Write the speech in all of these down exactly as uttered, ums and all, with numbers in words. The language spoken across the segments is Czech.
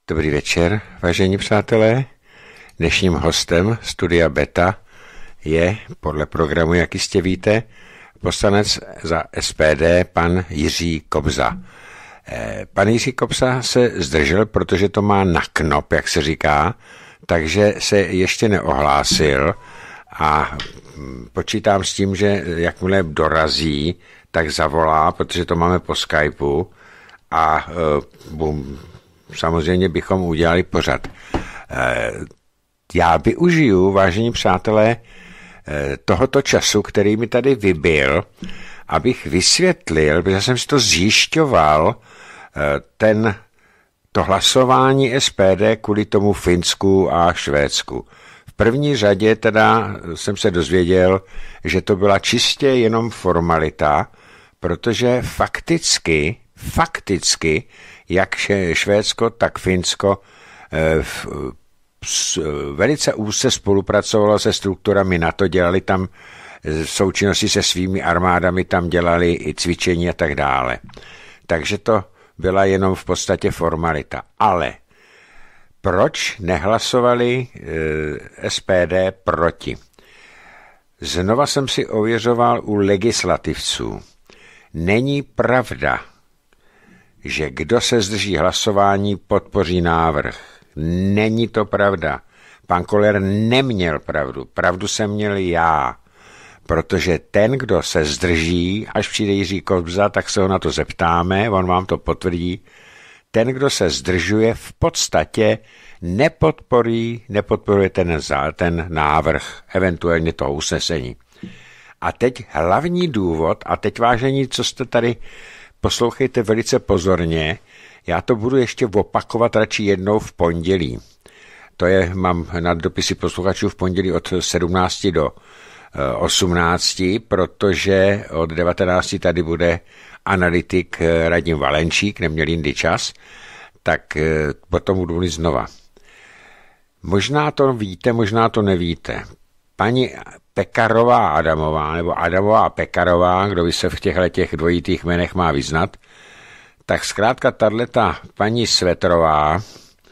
Dobrý večer, vážení přátelé. Dnešním hostem Studia Beta je, podle programu, jak jistě víte, poslanec za S P D, pan Jiří Kobza. Pan Jiří Kobza se zdržel, protože to má na knop, jak se říká, takže se ještě neohlásil a počítám s tím, že jakmile dorazí, tak zavolá, protože to máme po Skypeu a bum, samozřejmě bychom udělali pořad. Já využiju, vážení přátelé, tohoto času, který mi tady vybyl, abych vysvětlil, protože jsem si to zjišťoval, ten, to hlasování S P D kvůli tomu Finsku a Švédsku. V první řadě teda jsem se dozvěděl, že to byla čistě jenom formalita, protože fakticky, fakticky, jak Švédsko, tak Finsko v, velice úzce spolupracovalo se strukturami NATO, dělali tam v součinnosti se svými armádami, tam dělali i cvičení a tak dále. Takže to byla jenom v podstatě formalita. Ale proč nehlasovali e, S P D proti? Znova jsem si ověřoval u legislativců. Není pravda, že kdo se zdrží hlasování, podpoří návrh. Není to pravda. Pan Koller neměl pravdu. Pravdu jsem měl já. Protože ten, kdo se zdrží, až přijde Jiří Kobza, tak se ho na to zeptáme, on vám to potvrdí. Ten, kdo se zdržuje, v podstatě nepodporí, nepodporuje ten, ten návrh, eventuálně toho usnesení. A teď hlavní důvod, a teď vážení, co jste tady, poslouchejte velice pozorně, já to budu ještě opakovat radši jednou v pondělí. To je, mám na dopisy posluchačů v pondělí od sedmnácti do osmnácti, protože od devatenácti tady bude analytik Radim Valenčík, neměl jindy čas, tak potom budu mluvit znova. Možná to víte, možná to nevíte. Paní Pekarová Adamová, nebo Adamová Pekarová, kdo by se v těchto těch dvojitých jménech má vyznat, tak zkrátka tato paní Svetrová,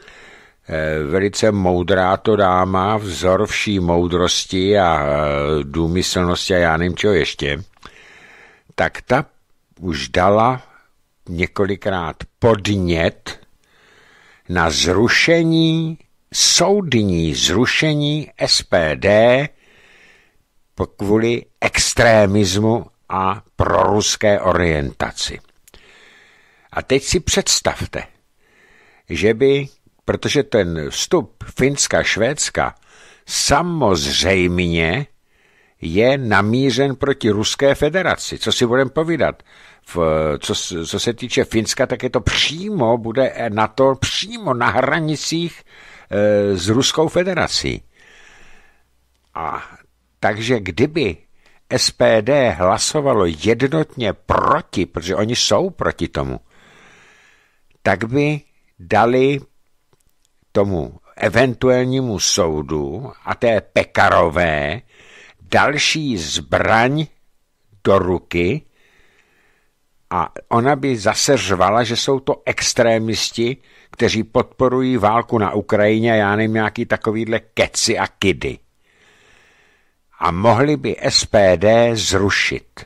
velice moudrá to dáma, vzor vší moudrosti a důmyslnosti a já nevím čeho ještě, tak ta už dala několikrát podnět na zrušení, soudní zrušení S P D kvůli extrémismu a proruské orientaci. A teď si představte, že by, protože ten vstup Finska, Švédska samozřejmě je namířen proti Ruské federaci. Co si budeme povídat? V, co, co se týče Finska, tak je to přímo, bude NATO přímo na hranicích e, s Ruskou federací. A takže kdyby S P D hlasovalo jednotně proti, protože oni jsou proti tomu, tak by dali tomu eventuálnímu soudu a té Pekarové další zbraň do ruky a ona by zase řvala, že jsou to extrémisti, kteří podporují válku na Ukrajině a já nevím, nějaký takovýhle keci a kidy. A mohli by S P D zrušit.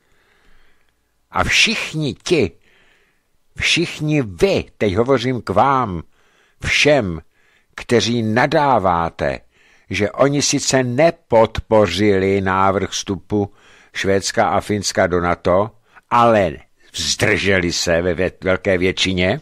A všichni ti, všichni vy, teď hovořím k vám, všem, kteří nadáváte, že oni sice nepodpořili návrh vstupu Švédska a Finska do NATO, ale zdrželi se ve velké většině,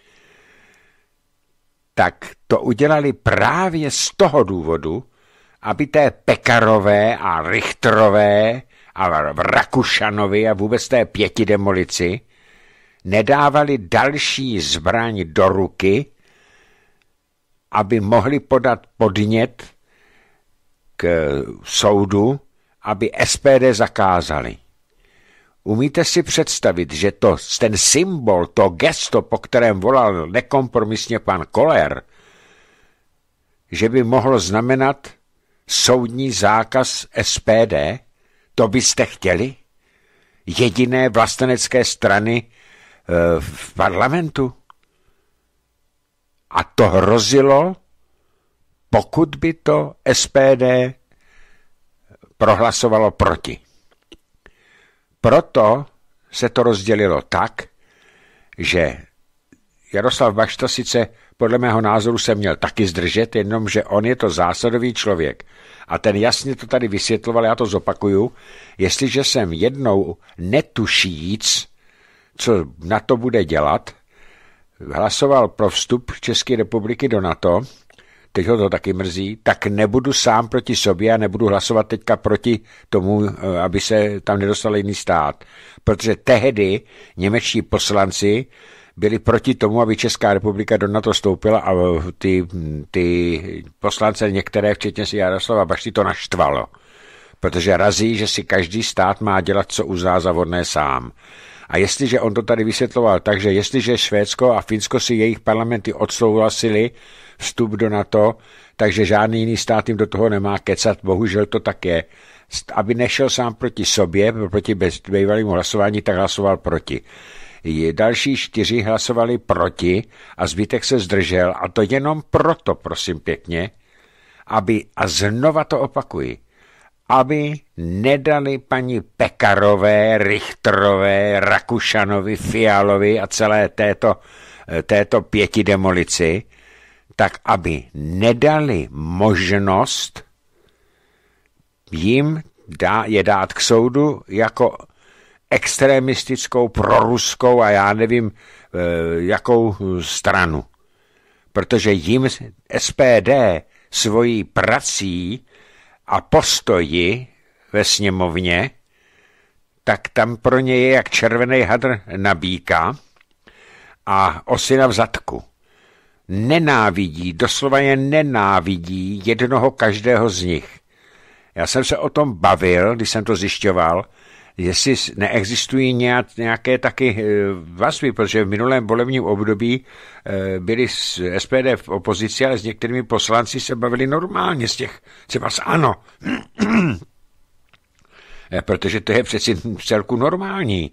tak to udělali právě z toho důvodu, aby té Pekarové a Richterové a Rakušanovi a vůbec té pěti demolici nedávali další zbraň do ruky, aby mohli podat podnět k soudu, aby S P D zakázali. Umíte si představit, že to, ten symbol, to gesto, po kterém volal nekompromisně pan Koller, že by mohlo znamenat soudní zákaz S P D? To byste chtěli? Jediné vlastenecké strany v parlamentu? A to hrozilo, pokud by to S P D prohlasovalo proti. Proto se to rozdělilo tak, že Jaroslav Bašta sice podle mého názoru se měl taky zdržet, jenomže on je to zásadový člověk. A ten jasně to tady vysvětloval, já to zopakuju, jestliže jsem jednou netušíc, co na to bude dělat, hlasoval pro vstup České republiky do NATO, teď ho to taky mrzí, tak nebudu sám proti sobě a nebudu hlasovat teďka proti tomu, aby se tam nedostal jiný stát. Protože tehdy němečtí poslanci byli proti tomu, aby Česká republika do NATO vstoupila a ty, ty poslance některé, včetně si Jaroslava Bašty, to naštvalo. Protože razí, že si každý stát má dělat, co uzná za vhodné sám. A jestliže on to tady vysvětloval tak, že jestliže Švédsko a Finsko si jejich parlamenty odsouhlasili vstup do NATO, takže žádný jiný stát jim do toho nemá kecat, bohužel to tak je. Aby nešel sám proti sobě, proti bývalému hlasování, tak hlasoval proti. Další čtyři hlasovali proti a zbytek se zdržel, a to jenom proto, prosím pěkně, aby, a znova to opakuji, aby nedali paní Pekarové, Richterové, Rakušanovi, Fialovi a celé této, této pěti demolici, tak aby nedali možnost jim dá, je dát k soudu jako extremistickou, proruskou a já nevím, jakou stranu. Protože jim S P D svojí prací a postoji ve sněmovně, tak tam pro ně je jak červený hadr na býka a osina v zadku. Nenávidí, doslova je nenávidí jednoho každého z nich. Já jsem se o tom bavil, když jsem to zjišťoval, jestli neexistují nějaké taky vazby, protože v minulém volebním období byli z S P D v opozici, ale s některými poslanci se bavili normálně z těch, třeba z ANO. Protože to je přeci v celku normální.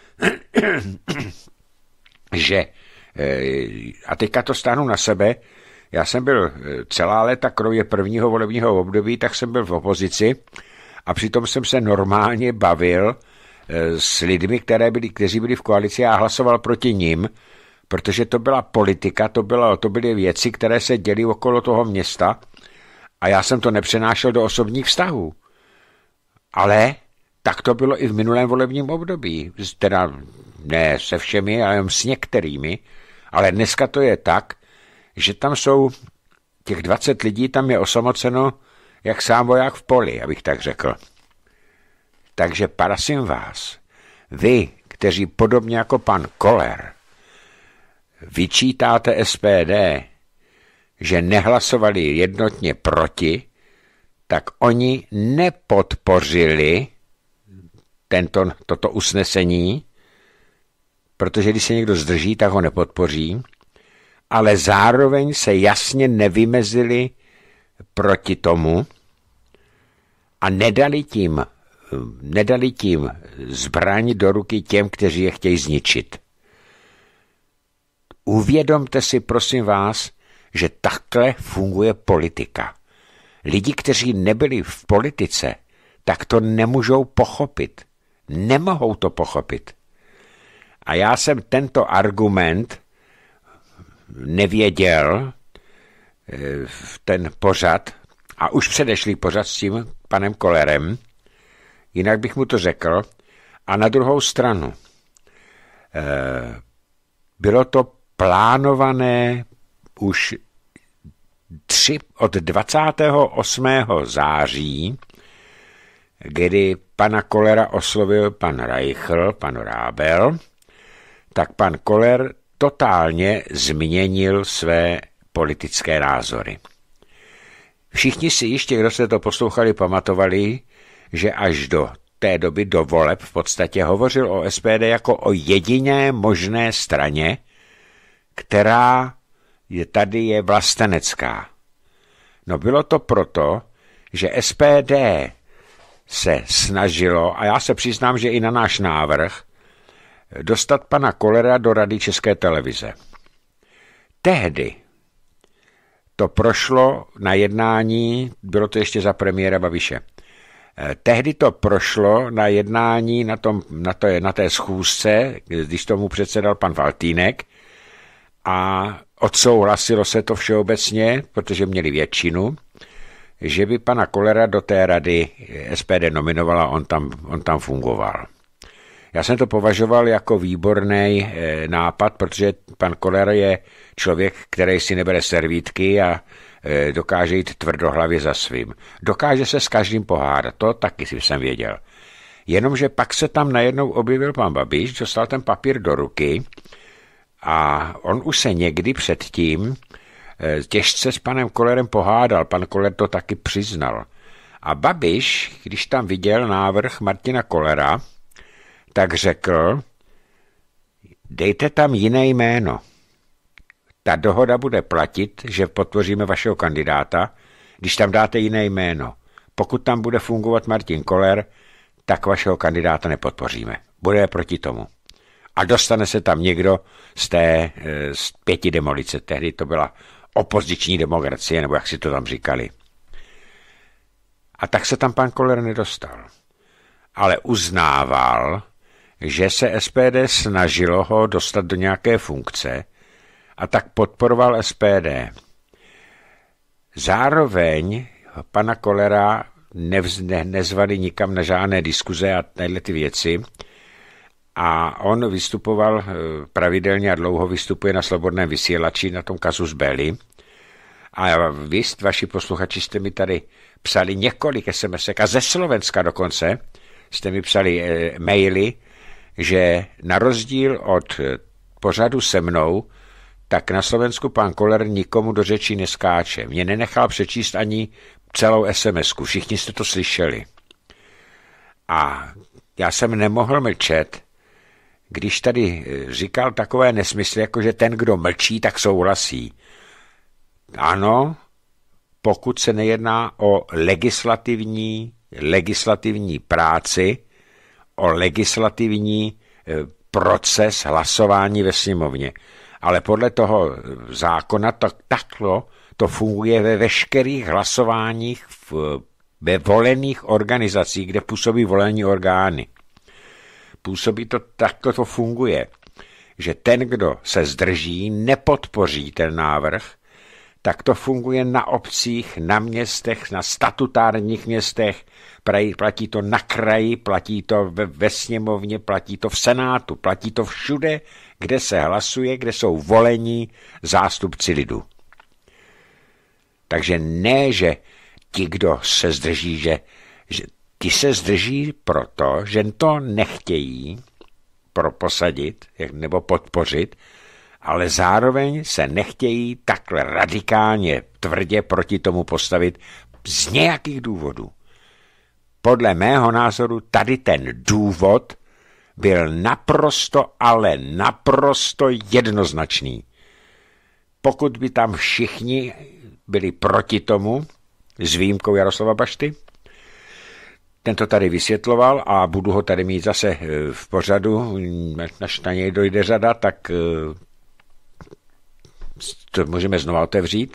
Že, a teďka to stáhnu na sebe, já jsem byl celá léta kromě prvního volebního období, tak jsem byl v opozici, a přitom jsem se normálně bavil s lidmi, které byli, kteří byli v koalici a hlasoval proti nim, protože to byla politika, to, bylo, to byly věci, které se děly okolo toho města a já jsem to nepřenášel do osobních vztahů. Ale tak to bylo i v minulém volebním období. Teda ne se všemi, ale s některými. Ale dneska to je tak, že tam jsou těch dvacet lidí, tam je osamoceno jak sám voják v poli, abych tak řekl. Takže prosím vás, vy, kteří podobně jako pan Koller vyčítáte S P D, že nehlasovali jednotně proti, tak oni nepodpořili tento, toto usnesení, protože když se někdo zdrží, tak ho nepodpoří, ale zároveň se jasně nevymezili proti tomu a nedali tím, nedali tím zbraň do ruky těm, kteří je chtějí zničit. Uvědomte si, prosím vás, že takhle funguje politika. Lidi, kteří nebyli v politice, tak to nemůžou pochopit. Nemohou to pochopit. A já jsem tento argument nevěděl v ten pořad a už předešlý pořad s tím panem Kollerem, jinak bych mu to řekl. A na druhou stranu bylo to plánované už tři, od dvacátého osmého září, kdy pana Kollera oslovil pan Reichl, pan Rábel, tak pan Koller totálně změnil své politické názory. Všichni si ještě, kdo se to poslouchali, pamatovali, že až do té doby, do voleb, v podstatě hovořil o S P D jako o jediné možné straně, která je tady je vlastenecká. No bylo to proto, že S P D se snažilo, a já se přiznám, že i na náš návrh, dostat pana Kollera do Rady České televize. Tehdy, to prošlo na jednání, bylo to ještě za premiéra Babiše. Tehdy to prošlo na jednání na, tom, na, to, na té schůzce, když tomu předsedal pan Faltýnek, a odsouhlasilo se to všeobecně, protože měli většinu, že by pana Kollera do té rady S P D nominovala, on tam, on tam fungoval. Já jsem to považoval jako výborný nápad, protože pan Koller je člověk, který si nebere servítky a dokáže jít tvrdohlavě za svým. Dokáže se s každým pohádat, to taky si jsem věděl. Jenomže pak se tam najednou objevil pan Babiš, dostal ten papír do ruky a on už se někdy předtím těžce s panem Kollerem pohádal, pan Koller to taky přiznal. A Babiš, když tam viděl návrh Martina Kollera, tak řekl, dejte tam jiné jméno. Ta dohoda bude platit, že podpoříme vašeho kandidáta, když tam dáte jiné jméno. Pokud tam bude fungovat Martin Koller, tak vašeho kandidáta nepodpoříme. Bude proti tomu. A dostane se tam někdo z té z pěti demolice. Tehdy to byla opoziční demokracie, nebo jak si to tam říkali. A tak se tam pan Koller nedostal. Ale uznával, že se S P D snažilo ho dostat do nějaké funkce, a tak podporoval S P D. Zároveň pana Kollera nevz, ne, nezvali nikam na žádné diskuze a tyhle ty věci. A on vystupoval pravidelně a dlouho vystupuje na Slobodném vysílači na tom Casus Belli. A vy, vaši posluchači, jste mi tady psali několik SMSek a ze Slovenska dokonce jste mi psali e, maily, že na rozdíl od pořadu se mnou, tak na Slovensku pan Koller nikomu do řečí neskáče. Mě nenechal přečíst ani celou SMSku. Všichni jste to slyšeli. A já jsem nemohl mlčet, když tady říkal takové nesmysly, jako že ten, kdo mlčí, tak souhlasí. Ano, pokud se nejedná o legislativní, legislativní práci, o legislativní proces hlasování ve sněmovně. Ale podle toho zákona to, takto to funguje ve veškerých hlasováních v, ve volených organizacích, kde působí volení orgány. Působí to, takto to funguje, že ten, kdo se zdrží, nepodpoří ten návrh, tak to funguje na obcích, na městech, na statutárních městech, platí to na kraji, platí to ve, ve sněmovně, platí to v senátu, platí to všude, kde se hlasuje, kde jsou volení zástupci lidu. Takže ne, že ti, kdo se zdrží, že, že ti se zdrží proto, že to nechtějí proposadit nebo podpořit, ale zároveň se nechtějí takhle radikálně tvrdě proti tomu postavit z nějakých důvodů. Podle mého názoru tady ten důvod byl naprosto, ale naprosto jednoznačný. Pokud by tam všichni byli proti tomu, s výjimkou Jaroslava Bašty, ten to tady vysvětloval a budu ho tady mít zase v pořadu, až na něj dojde řada, tak to můžeme znova otevřít.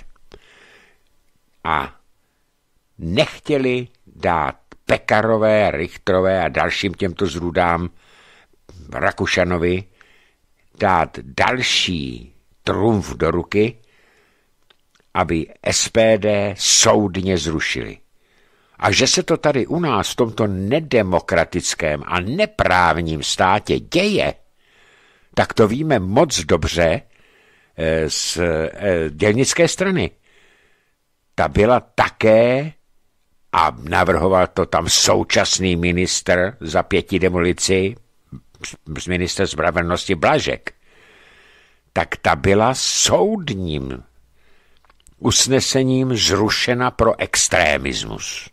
A nechtěli dát Pekarové, Richterové a dalším těmto zrůdám Rakušanovi dát další trumf do ruky, aby S P D soudně zrušili. A že se to tady u nás v tomto nedemokratickém a neprávním státě děje, tak to víme moc dobře z dělnické strany. Ta byla také, a navrhoval to tam současný ministr za pěti demolici, ministr spravedlnosti Blažek, tak ta byla soudním usnesením zrušena pro extremismus.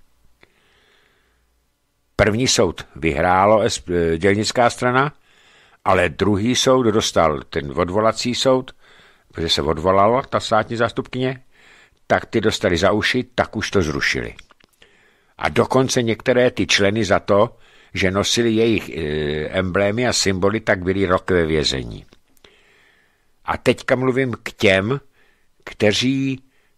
První soud vyhrálo dělnická strana, ale druhý soud dostal ten odvolací soud, protože se odvolalo ta státní zástupkyně, tak ty dostali za uši, tak už to zrušili. A dokonce některé ty členy za to, že nosili jejich e, emblémy a symboly, tak byli rok ve vězení. A teďka mluvím k těm, kteří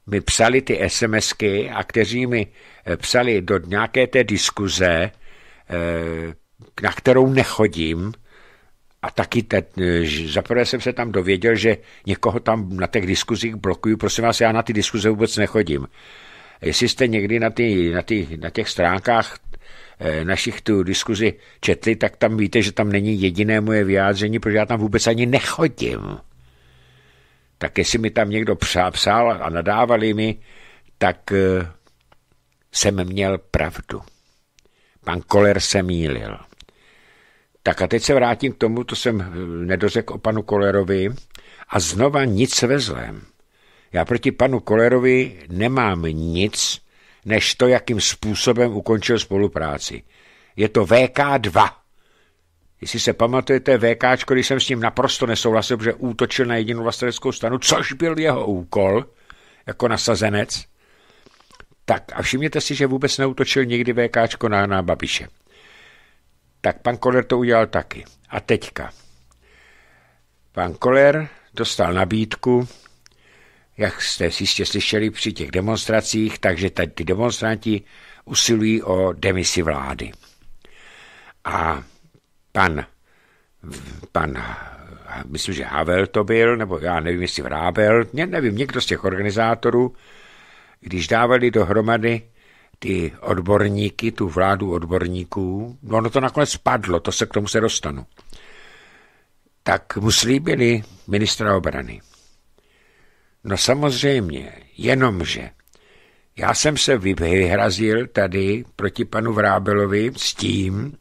mi psali ty SMSky a kteří mi psali do nějaké té diskuze, na kterou nechodím, a taky zaprvé jsem se tam dověděl, že někoho tam na těch diskuzích blokuju. Prosím vás, já na ty diskuze vůbec nechodím. Jestli jste někdy na, ty, na, ty, na těch stránkách našich tu diskuzi četli, tak tam víte, že tam není jediné moje vyjádření, protože já tam vůbec ani nechodím. Tak jestli mi tam někdo psal, psal a nadávali mi, tak uh, jsem měl pravdu. Pan Koller se mýlil. Tak a teď se vrátím k tomu, to jsem nedořekl o panu Kollerovi, a znova nic ve zlém. Já proti panu Kollerovi nemám nic, než to, jakým způsobem ukončil spolupráci. Je to V K dva. Jestli se pamatujete, VKčko, když jsem s ním naprosto nesouhlasil, protože útočil na jedinou vlasteneckou stranu, což byl jeho úkol, jako nasazenec, tak a všimněte si, že vůbec neútočil nikdy VKčko na, na Babiše. Tak pan Koller to udělal taky. A teďka. Pan Koller dostal nabídku, jak jste jistě slyšeli při těch demonstracích, takže tady ty demonstranti usilují o demisi vlády. A pan, pan, myslím, že Havel to byl, nebo já nevím, jestli Vrábel, nevím, někdo z těch organizátorů, když dávali dohromady ty odborníky, tu vládu odborníků, no ono to nakonec spadlo, to se k tomu se dostanu, tak mu slíbili ministra obrany. No samozřejmě, jenomže já jsem se vyhrazil tady proti panu Vrábelovi s tím,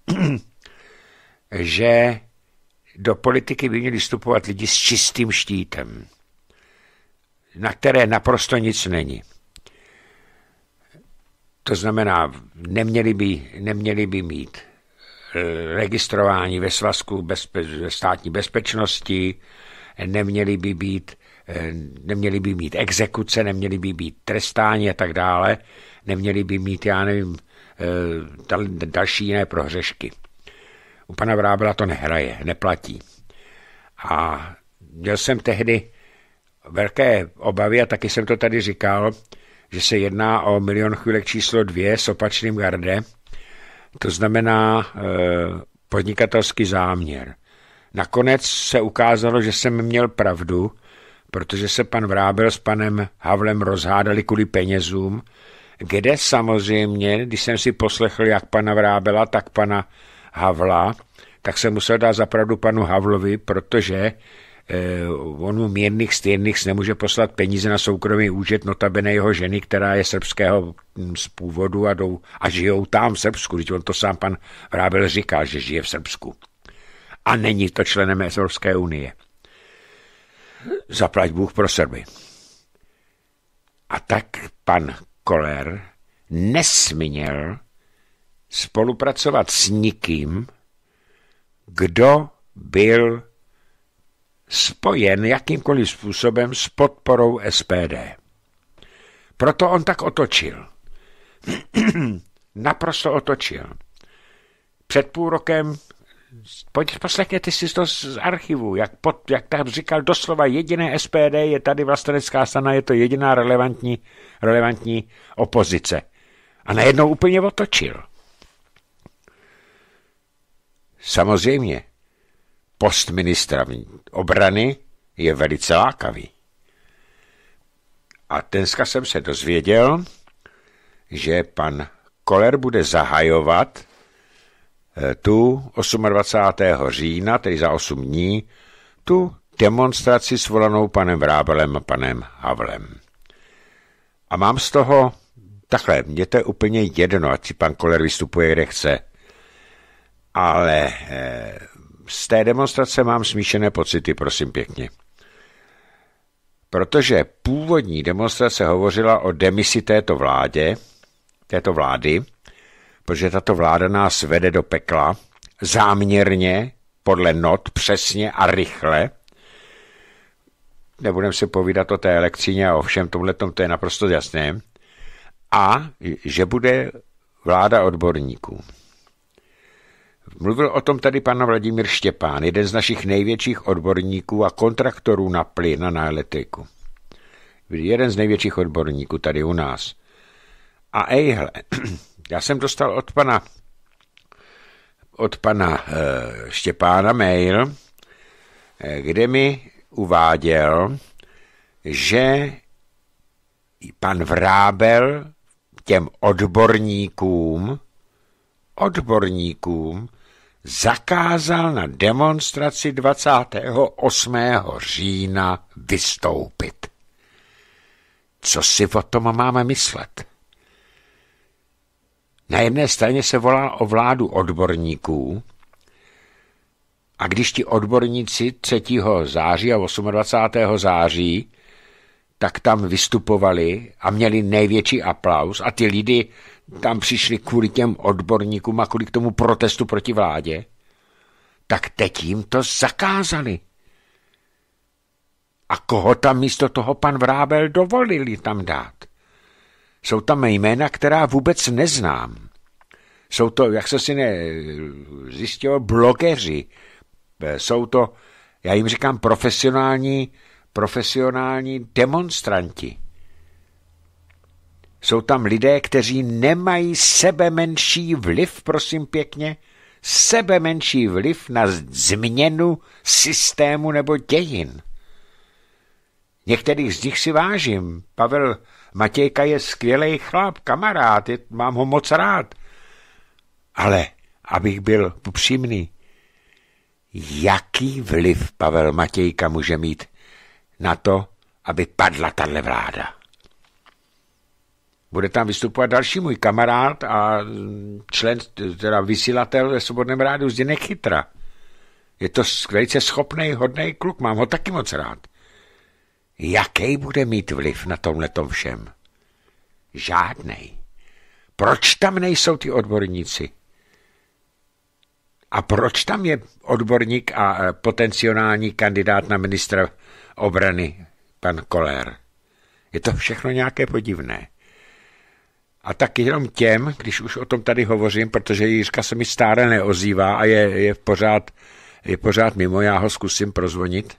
že do politiky by měli vstupovat lidi s čistým štítem, na které naprosto nic není. To znamená, neměli by, neměli by mít registrování ve svazku bezpe, státní bezpečnosti, neměli by být, neměli by mít exekuce, neměli by být trestáni a tak dále, neměli by mít, já nevím, dal, další jiné prohřešky. U pana Vrábela to nehraje, neplatí. A měl jsem tehdy velké obavy, a taky jsem to tady říkal, že se jedná o Milion chvílek číslo dvě s opačným garde, to znamená e, podnikatelský záměr. Nakonec se ukázalo, že jsem měl pravdu, protože se pan Vrábel s panem Havlem rozhádali kvůli penězům, kde samozřejmě, když jsem si poslechl jak pana Vrábela, tak pana Havla, tak jsem musel dát zapravdu panu Havlovi, protože eh, on mu mírných stejných nemůže poslat peníze na soukromý účet, notabene jeho ženy, která je srbského z původu a, jdou, a žijou tam v Srbsku. Když on to sám pan Vrábel říká, že žije v Srbsku. A není to členem Evropské unie. Zaplať Bůh pro Srby. A tak pan Koller nesměl spolupracovat s nikým, kdo byl spojen jakýmkoliv způsobem s podporou S P D. Proto on tak otočil. Naprosto otočil. Před půl rokem, pojď, poslechněte si to z archivu, jak, pod, jak tam říkal doslova, jediné S P D je tady vlastenecká strana, je to jediná relevantní, relevantní opozice. A najednou úplně otočil. Samozřejmě, post ministra obrany je velice lákavý. A dneska jsem se dozvěděl, že pan Koller bude zahajovat tu dvacátého osmého října, tedy za osm dní, tu demonstraci svolanou panem Vrábelem a panem Havlem. A mám z toho takhle, mně to je úplně jedno, ať si pan Koller vystupuje, kde chce. Ale z té demonstrace mám smíšené pocity, prosím pěkně. Protože původní demonstrace hovořila o demisi této vládě, této vlády, protože tato vláda nás vede do pekla, záměrně, podle not, přesně a rychle. Nebudeme si povídat o té elektřině a o všem tomhletom, to je naprosto jasné. A že bude vláda odborníků. Mluvil o tom tady pan Vladimír Štěpán, jeden z našich největších odborníků a kontraktorů na plyn a na elektriku. jeden z největších odborníků tady u nás. A ejhle, já jsem dostal od pana, od pana e, Štěpána mail, e, kde mi uváděl, že pan Vrábel těm odborníkům, odborníkům zakázal na demonstraci dvacátého osmého října vystoupit. Co si o tom máme myslet? Na jedné straně se volá o vládu odborníků a když ti odborníci třetího září a dvacátého osmého září tak tam vystupovali a měli největší aplaus a ty lidi tam přišli kvůli těm odborníkům a kvůli k tomu protestu proti vládě, tak teď jim to zakázali. A koho tam místo toho pan Vrábel dovolili tam dát? Jsou tam jména, která vůbec neznám. Jsou to, jak se si ne zjistilo, blogeři. Jsou to, já jim říkám, profesionální, profesionální demonstranti. Jsou tam lidé, kteří nemají sebe menší vliv, prosím pěkně, sebe menší vliv na změnu systému nebo dějin. Některých z nich si vážím. Pavel Matějka je skvělý chlap, kamarád, je, mám ho moc rád. Ale, abych byl upřímný, jaký vliv Pavel Matějka může mít na to, aby padla tahle vláda? Bude tam vystupovat další můj kamarád a člen, teda vysílatel ve Svobodném rádiu Zdeněk Chytra. Je to velice schopný, hodný kluk, mám ho taky moc rád. Jaký bude mít vliv na tomhletom všem? Žádnej. Proč tam nejsou ty odborníci? A proč tam je odborník a potenciální kandidát na ministra obrany, pan Koller? Je to všechno nějaké podivné. A tak jenom těm, když už o tom tady hovořím, protože Jiřka se mi stále neozývá a je, je, pořád, je pořád mimo, já ho zkusím prozvonit.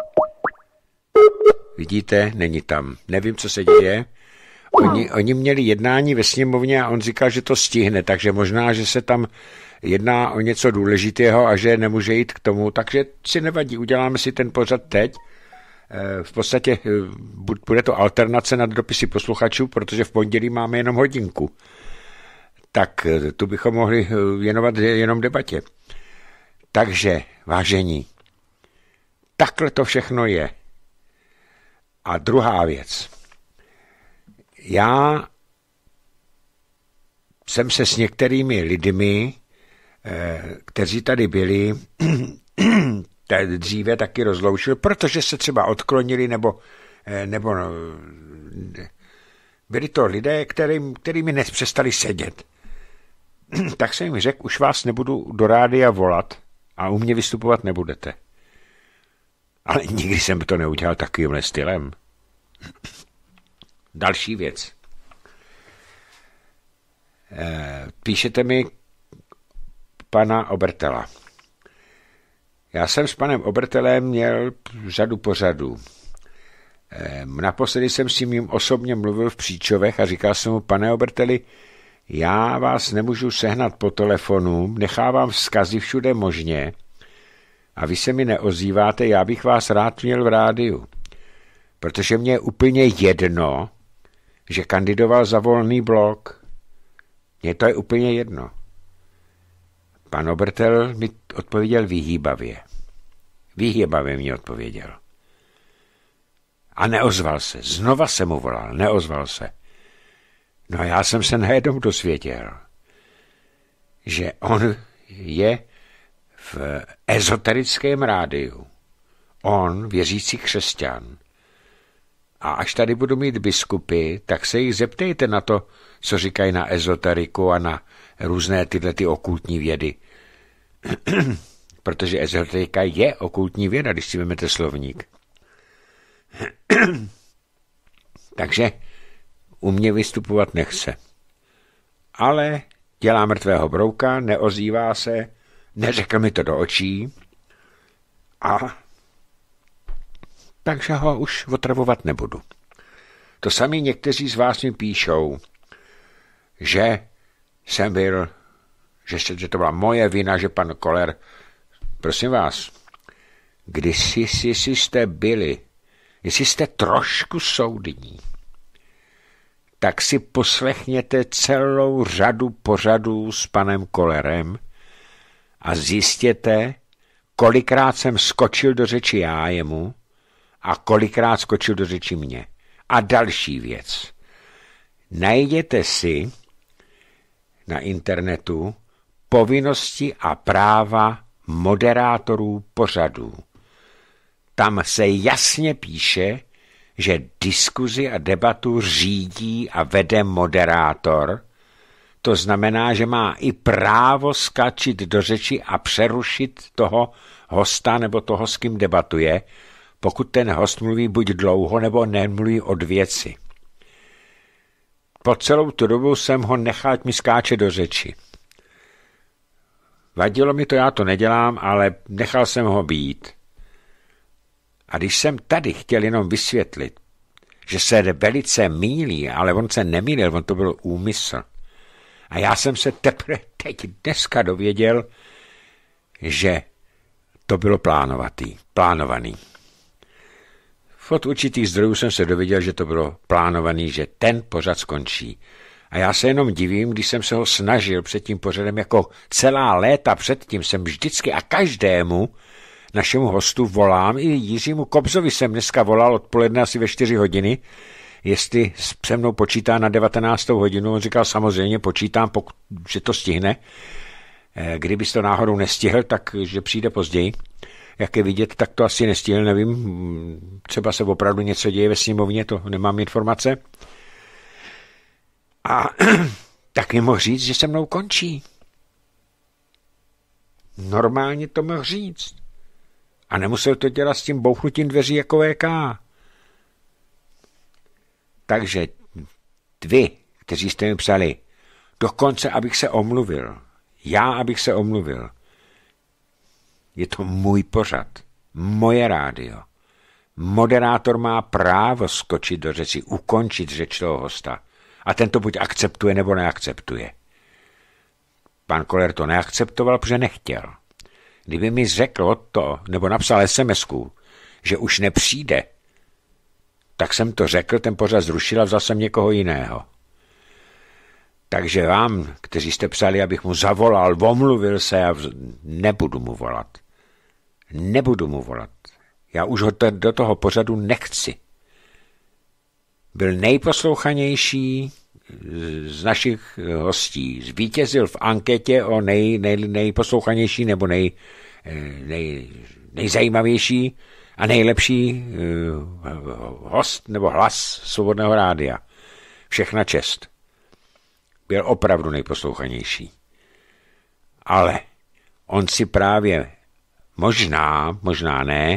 Vidíte, není tam. Nevím, co se děje. Oni, oni měli jednání ve sněmovně a on říkal, že to stihne, takže možná, že se tam jedná o něco důležitého a že nemůže jít k tomu, takže si nevadí, uděláme si ten pořad teď. V podstatě bude to alternace na dopisy posluchačů, protože v pondělí máme jenom hodinku. Tak tu bychom mohli věnovat jenom debatě. Takže, vážení, takhle to všechno je. A druhá věc. Já jsem se s některými lidmi, kteří tady byli, dříve taky rozloučil, protože se třeba odklonili, nebo, nebo byli to lidé, kterým, kterými nepřestali sedět. Tak jsem jim řekl, už vás nebudu do rádia volat a u mě vystupovat nebudete. Ale nikdy jsem to neudělal takovýmhle stylem. Další věc. Píšete mi pana Obertela. Já jsem s panem Obertelem měl řadu pořadů. Naposledy jsem s ním osobně mluvil v Příčovech a říkal jsem mu, pane Oberteli, já vás nemůžu sehnat po telefonu, nechávám vzkazy všude možně a vy se mi neozýváte, já bych vás rád měl v rádiu. Protože mě je úplně jedno, že kandidoval za Volný blok. Mně to je úplně jedno. Pan Obertel mi odpověděl vyhýbavě. Vyhýbavě mi odpověděl. A neozval se. Znova jsem mu volal. Neozval se. No a já jsem se najednou dozvěděl, že on je v ezoterickém rádiu. On, věřící křesťan. A až tady budu mít biskupy, tak se jich zeptejte na to, co říkají na ezoteriku a na různé tyhle ty okultní vědy. Protože ezoterika je okultní věda, když si vezmete slovník. Takže u mě vystupovat nechce. Ale dělá mrtvého brouka, neozývá se, neřekl mi to do očí a takže ho už otravovat nebudu. To sami někteří z vás mi píšou, že jsem byl, že, že to byla moje vina, že pan Koller, prosím vás, když jestli jste byli, jestli jste trošku soudní, tak si poslechněte celou řadu pořadů s panem Kollerem a zjistěte, kolikrát jsem skočil do řeči já jemu a kolikrát skočil do řeči mě. A další věc. Najděte si na internetu povinnosti a práva moderátorů pořadů. Tam se jasně píše, že diskuzi a debatu řídí a vede moderátor. To znamená, že má i právo skačit do řeči a přerušit toho hosta nebo toho, s kým debatuje, pokud ten host mluví buď dlouho, nebo nemluví od věci. Po celou tu dobu jsem ho nechal, ať mi skáče do řeči. Vadilo mi to, já to nedělám, ale nechal jsem ho být. A když jsem tady chtěl jenom vysvětlit, že se velice mýlí, ale on se nemýlil, on to byl úmysl. A já jsem se teprve teď dneska dověděl, že to bylo plánovatý, plánovaný. Od určitých zdrojů jsem se dověděl, že to bylo plánovaný, že ten pořad skončí. A já se jenom divím, když jsem se ho snažil před tím pořadem, jako celá léta předtím jsem vždycky a každému našemu hostu volám, i Jiřímu Kobzovi jsem dneska volal odpoledne asi ve čtyři hodiny, jestli se mnou počítá na devatenáctou hodinu. On říkal, samozřejmě počítám, pokud, že to stihne. Kdybys to náhodou nestihl, tak že přijde později. Jak je vidět, tak to asi nestihl, nevím. Třeba se opravdu něco děje ve sněmovně, to nemám informace. A tak mi mohl říct, že se mnou končí. Normálně to mohl říct. A nemusel to dělat s tím bouchnutím dveří jako V K. Takže vy, kteří jste mi psali, dokonce, abych se omluvil. Já, abych se omluvil. Je to můj pořad, moje rádio. Moderátor má právo skočit do řeči, ukončit řeč toho hosta. A ten to buď akceptuje, nebo neakceptuje. Pan Koller to neakceptoval, protože nechtěl. Kdyby mi řekl to, nebo napsal es em esku, že už nepřijde, tak jsem to řekl, ten pořad zrušil a vzal jsem někoho jiného. Takže vám, kteří jste psali, abych mu zavolal, omluvil se, a vz... nebudu mu volat. Nebudu mu volat. Já už ho do toho pořadu nechci. Byl nejposlouchanější z našich hostí. Zvítězil v anketě o nej, nej, nejposlouchanější nebo nej, nej, nejzajímavější a nejlepší host nebo hlas Svobodného rádia. Všechna čest. Byl opravdu nejposlouchanější. Ale on si právě možná, možná ne,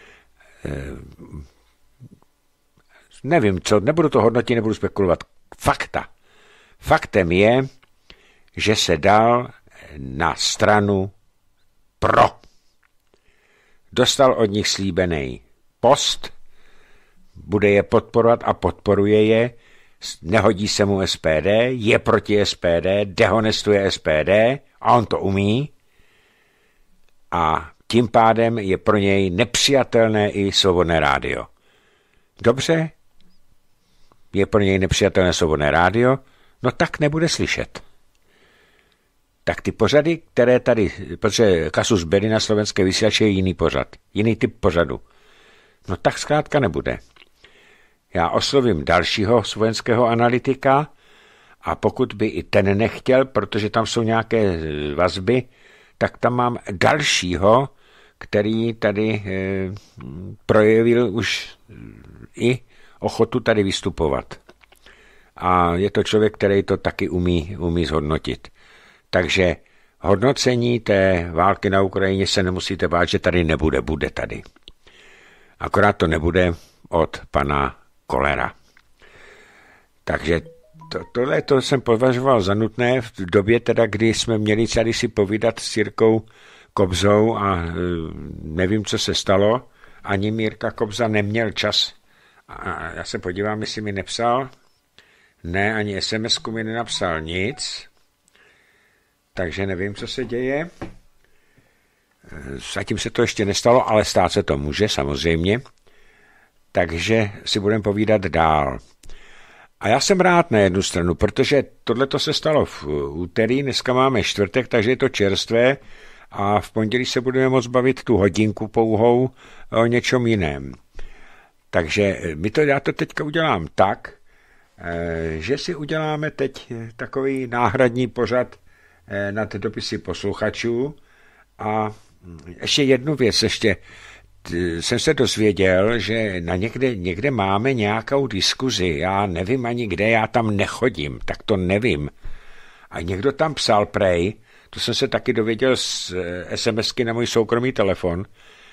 nevím co, nebudu to hodnotit, nebudu spekulovat. Fakta. Faktem je, že se dal na stranu pro. Dostal od nich slíbený post, bude je podporovat a podporuje je, nehodí se mu S P D, je proti S P D, dehonestuje S P D a on to umí a tím pádem je pro něj nepřijatelné i Svobodné rádio. Dobře? Je pro něj nepřijatelné Svobodné rádio? No tak nebude slyšet. Tak ty pořady, které tady, protože Kasus Belli na slovenské vysílači je jiný pořad, jiný typ pořadu. No tak zkrátka nebude. Já oslovím dalšího slovenského analytika a pokud by i ten nechtěl, protože tam jsou nějaké vazby, tak tam mám dalšího, který tady e, projevil už i ochotu tady vystupovat. A je to člověk, který to taky umí, umí zhodnotit. Takže hodnocení té války na Ukrajině se nemusíte bát, že tady nebude, bude tady. Akorát to nebude od pana Kollera. Takže to, tohle to jsem považoval za nutné v době, teda, kdy jsme měli tady si povídat s Jirkou Kobzou a nevím, co se stalo. Ani Mirka Kobza neměl čas, A já se podívám, jestli mi nepsal. Ne, ani es em esku mi nenapsal nic. Takže nevím, co se děje. Zatím se to ještě nestalo, ale stát se to může, samozřejmě. Takže si budeme povídat dál. A já jsem rád na jednu stranu, protože tohleto se stalo v úterý, dneska máme čtvrtek, takže je to čerstvé a v pondělí se budeme moct bavit tu hodinku pouhou o něčem jiném. Takže my to, já to teďka udělám tak, že si uděláme teď takový náhradní pořad nad dopisy posluchačů a ještě jednu věc, ještě jsem se dozvěděl, že na někde, někde máme nějakou diskuzi, já nevím ani kde, já tam nechodím, tak to nevím. A někdo tam psal prej, to jsem se taky dověděl z SMSky na můj soukromý telefon,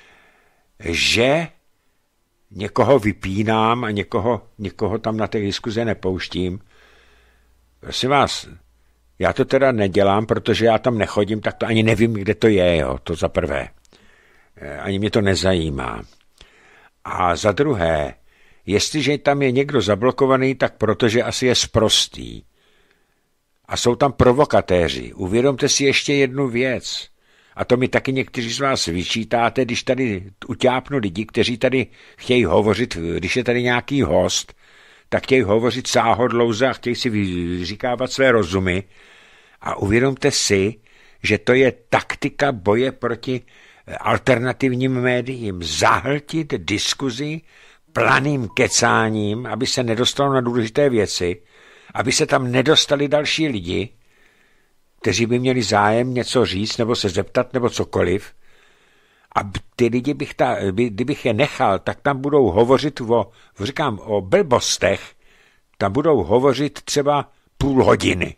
že někoho vypínám a někoho, někoho tam na té diskuze nepouštím. Prosím vás, já to teda nedělám, protože já tam nechodím, tak to ani nevím, kde to je, jo, to za prvé. Ani mě to nezajímá. A za druhé, jestliže tam je někdo zablokovaný, tak protože asi je sprostý. A jsou tam provokatéři. Uvědomte si ještě jednu věc. A to mi taky někteří z vás vyčítáte, když tady utápnu lidi, kteří tady chtějí hovořit, když je tady nějaký host, tak chtějí hovořit sáhodlouze a chtějí si vyříkávat své rozumy. A uvědomte si, že to je taktika boje proti alternativním médiím. Zahltit diskuzi planým kecáním, aby se nedostalo na důležité věci, aby se tam nedostali další lidi, kteří by měli zájem něco říct, nebo se zeptat, nebo cokoliv. A ty lidi, bych ta, kdybych je nechal, tak tam budou hovořit o, říkám, o blbostech, tam budou hovořit třeba půl hodiny.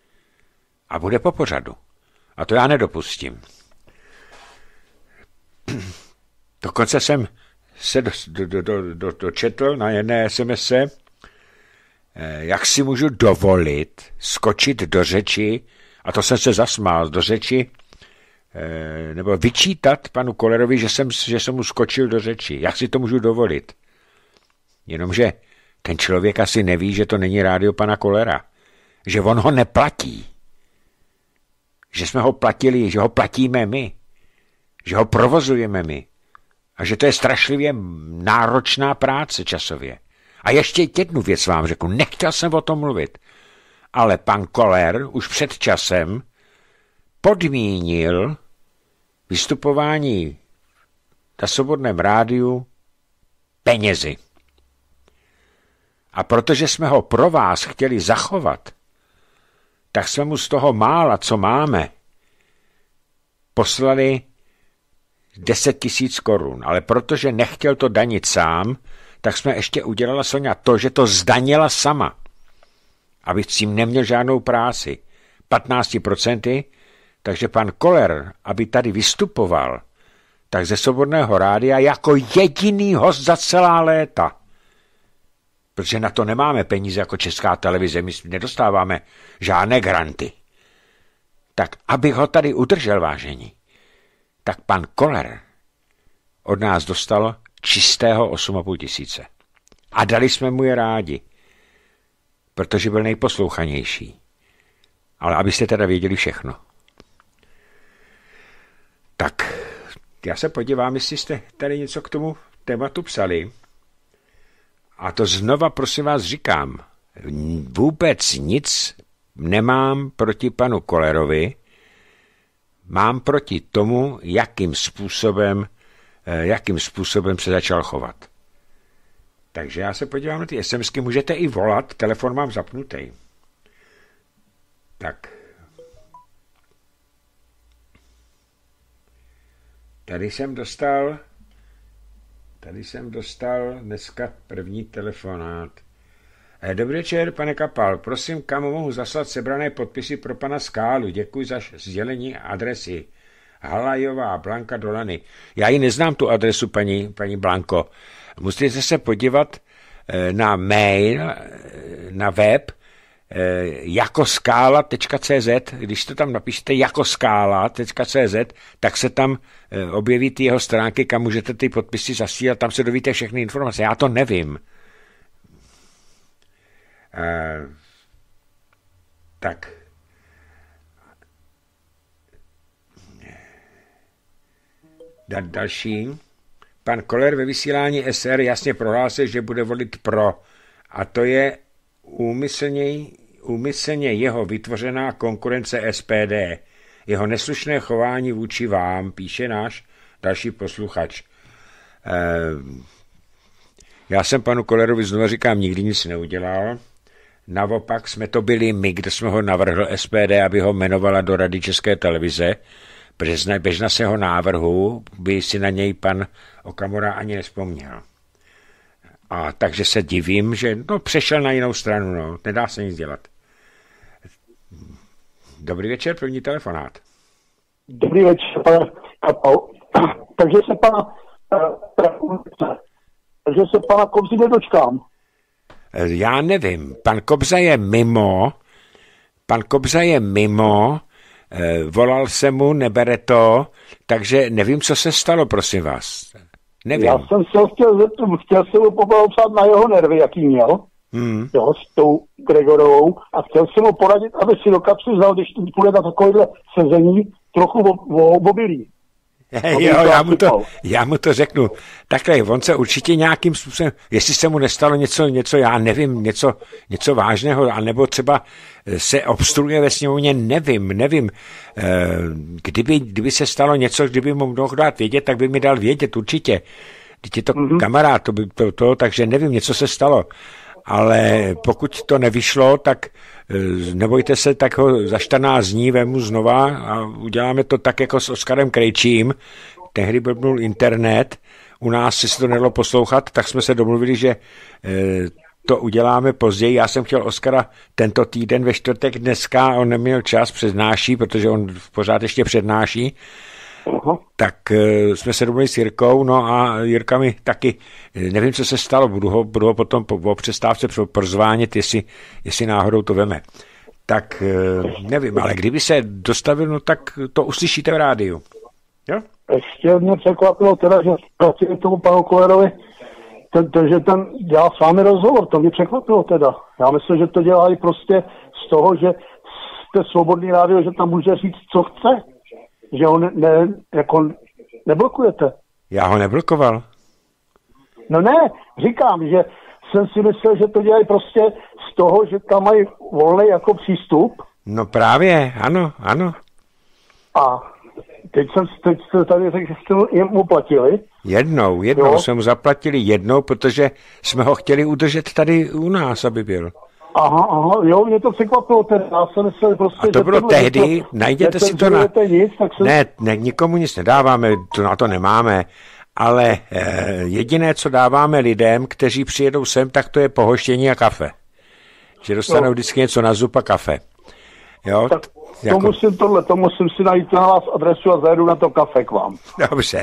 A bude po pořadu. A to já nedopustím. Dokonce jsem se dočetl do, do, do, do na jedné es em es, jak si můžu dovolit skočit do řeči, a to jsem se zasmál, do řeči, nebo vyčítat panu Kollerovi, že jsem, že jsem mu skočil do řeči. Jak si to můžu dovolit? Jenomže ten člověk asi neví, že to není rádio pana Kollera. Že on ho neplatí. Že jsme ho platili, že ho platíme my. Že ho provozujeme my. A že to je strašlivě náročná práce časově. A ještě jednu věc vám řeknu. Nechtěl jsem o tom mluvit. Ale pan Koller už před časem podmínil vystupování na Svobodném rádiu penězi. A protože jsme ho pro vás chtěli zachovat, tak jsme mu z toho mála, co máme, poslali deset tisíc korun. Ale protože nechtěl to danit sám, tak jsme ještě udělala Soňa to, že to zdanila sama. Aby s tím neměl žádnou práci. patnáct procent, takže pan Koller, aby tady vystupoval, tak ze Svobodného rádia jako jediný host za celá léta. Protože na to nemáme peníze jako Česká televize, my nedostáváme žádné granty. Tak abych ho tady udržel, vážení, tak pan Koller od nás dostal čistého osm a půl tisíce. A dali jsme mu je rádi, protože byl nejposlouchanější. Ale abyste teda věděli všechno. Tak, já se podívám, jestli jste tady něco k tomu tématu psali. A to znova, prosím vás, říkám, vůbec nic nemám proti panu Kollerovi, mám proti tomu, jakým způsobem, jakým způsobem se začal chovat. Takže já se podívám na ty SMSky, můžete i volat, telefon mám zapnutý. Tak. Tady jsem dostal, tady jsem dostal dneska první telefonát. Dobrý večer, pane Kapal, prosím, kam mohu zaslat sebrané podpisy pro pana Skálu? Děkuji za sdělení adresy. Halajová, Blanka Dolany. Já ji neznám, tu adresu, paní, paní Blanko. Musíte se podívat na mail, na web jakoskála tečka cé zet, když to tam napíšete jakoskála tečka cé zet, tak se tam objeví ty jeho stránky, kam můžete ty podpisy zasílat, tam se dovíte všechny informace. Já to nevím. E, tak. Da, další. Pan Koller ve vysílání S R jasně prohlásil, že bude volit pro. A to je úmyslně, úmyslně jeho vytvořená konkurence S P D. Jeho neslušné chování vůči vám, píše náš další posluchač. E, já jsem panu Kollerovi znovu říkám, nikdy nic neudělal. Naopak jsme to byli my, kdo jsme ho navrhl S P D, aby ho jmenovala do Rady České televize. Protože bez našeho návrhu by si na něj pan Okamura ani nespomněl. A takže se divím, že no, přešel na jinou stranu, no, nedá se nic dělat. Dobrý večer, první telefonát. Dobrý večer, pane Kapal. Takže se pana takže se pana Kobzy nedočkám. Já nevím, pan Kobza je mimo, pan Kobza je mimo, volal jsem mu, nebere to, takže nevím, co se stalo, prosím vás. Nevím. Já jsem se chtěl, chtěl jsem mu poblahopřát na jeho nervy, jaký měl, hmm. jo, s tou Gregorovou, a chtěl jsem mu poradit, aby si do kapsy vzal, když půjde na takovéhle sezení, trochu obilí. Jo, já mu, to, já mu to řeknu. Takhle, on se určitě nějakým způsobem, jestli se mu nestalo něco, něco já nevím, něco, něco vážného, anebo třeba se obstruuje ve sněmovně, nevím, nevím. Kdyby, kdyby se stalo něco, kdyby mu mohl dát vědět, tak by mi dal vědět určitě. Teď je to mm-hmm. kamarád, to by to, to, takže nevím, něco se stalo. Ale pokud to nevyšlo, tak nebojte se, tak ho za čtrnáct dní vemu znova a uděláme to tak jako s Oskarem Krejčím. Tehdy blbnul internet, u nás si to nedalo poslouchat, tak jsme se domluvili, že to uděláme později. Já jsem chtěl Oskara tento týden ve čtvrtek dneska, on neměl čas, přednáší, protože on pořád ještě přednáší. Aha. Tak uh, jsme se domluvili s Jirkou, no a Jirka mi taky, nevím, co se stalo, budu ho, budu ho potom po, po přestávce prozvánět, jestli, jestli náhodou to veme. Tak uh, nevím, ale kdyby se dostavil, no tak to uslyšíte v rádiu. Jo? Ještě mě překvapilo teda, že pracuje tomu panu Kollerovi, ten, ten, že ten dělá s vámi rozhovor, to mě překvapilo teda. Já myslím, že to dělá i prostě z toho, že jste svobodný rádio, že tam může říct, co chce. Že ho ne, ne, jako neblokujete. Já ho neblokoval. No ne, říkám, že jsem si myslel, že to dělají prostě z toho, že tam mají volný jako přístup. No právě, ano, ano. A teď jsem teď jste tady řekl, že jste mu platili. Jednou, jednou jo? Jsme mu zaplatili jednou, protože jsme ho chtěli udržet tady u nás, aby byl. Aha, aha, jo, mě to překvapilo, teda, já jsem myslel prostě, a to bylo tehdy, to, najděte si to na... Nic, tak jsem... Ne, ne, nikomu nic nedáváme, to na to nemáme, ale eh, jediné, co dáváme lidem, kteří přijedou sem, tak to je pohoštění a kafe. Že dostanou jo. vždycky něco na zub a kafe. Jo, tak to jako... musím tohle, to musím si najít na vás adresu a zajedu na to kafe k vám. Dobře.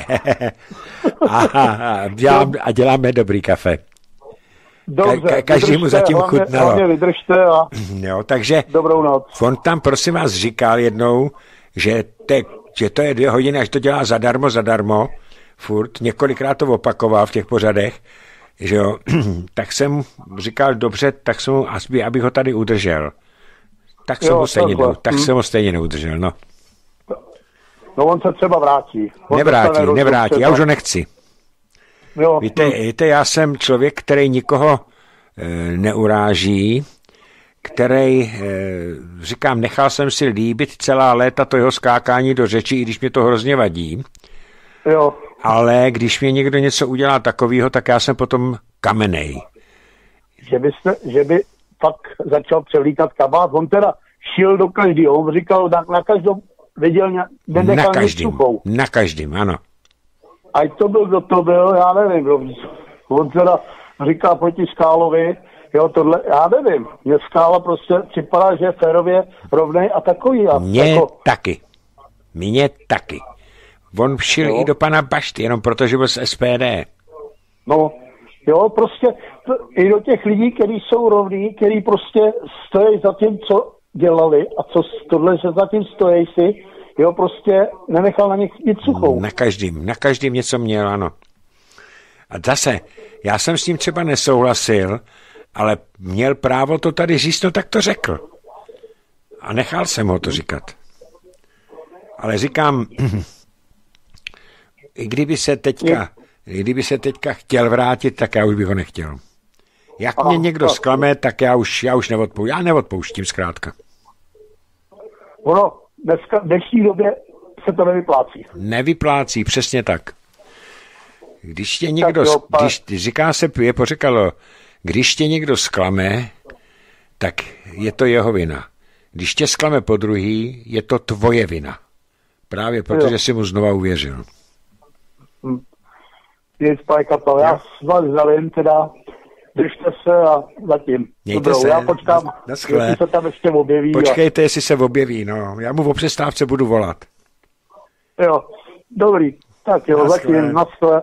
a, dělám, a děláme dobrý kafe. Dobře, Ka- každému zatím hlavně, chutnalo. Hlavně vydržte a jo, takže dobrou noc. On tam, prosím vás, říkal jednou, že, te, že to je dvě hodiny, až to dělá zadarmo, zadarmo, furt, několikrát to opakoval v těch pořadech, že jo, tak jsem říkal, dobře, tak jsem mu, aby, abych ho tady udržel. Tak jsem, jo, ho, stejně ne, tak hmm. jsem ho stejně neudržel, no. No on se třeba vrátí. On nevrátí, nevrátí, já už ho nechci. Jo. Víte, víte, já jsem člověk, který nikoho e, neuráží, který, e, říkám, nechal jsem si líbit celá léta to jeho skákání do řeči, i když mě to hrozně vadí. Jo. Ale když mě někdo něco udělá takového, tak já jsem potom kamenej. Že, byste, že by fakt začal převlíkat kabát, on teda šil do každého, on říkal, na, na každou viděl nějak, na každým, na každým, ano. Ať to byl, kdo to byl, já nevím. On teda říká proti Skálovi, jo, tohle, já nevím. Mně Skála prostě připadá, že je férově rovnej a takový. A Mně jako... taky. Mně taky. On šil jo. i do pana Bašty, jenom protože byl z S P D. No, jo, prostě to, i do těch lidí, kteří jsou rovní, kteří prostě stojí za tím, co dělali a co tohle, že za tím stojí si, jo, prostě nenechal na nich nic suchou. Na každým, na každým něco měl, ano. A zase, já jsem s ním třeba nesouhlasil, ale měl právo to tady říct, no tak to řekl. A nechal jsem ho to říkat. Ale říkám, i kdyby se teďka, i kdyby se teďka chtěl vrátit, tak já už bych ho nechtěl. Jak mě někdo zklame, tak já už, já už neodpouštím. Já neodpouštím zkrátka. Ono, dneska, v dnešní době se to nevyplácí. Nevyplácí, přesně tak. Když tě někdo, jo, když, říká se, je pořekalo, když tě někdo zklame, tak je to jeho vina. Když tě zklame po druhý, je to tvoje vina. Právě protože jsi mu znova uvěřil. Hm. Nic, pane Kapel, já s vás zdravím, teda držte se a zatím. Mějte Dobrou, se. Já počkám, na, na jestli se tam ještě objeví. Počkejte, a... jestli se objeví, no. Já mu o přestávce budu volat. Jo, dobrý. Tak jo, zatím, na své.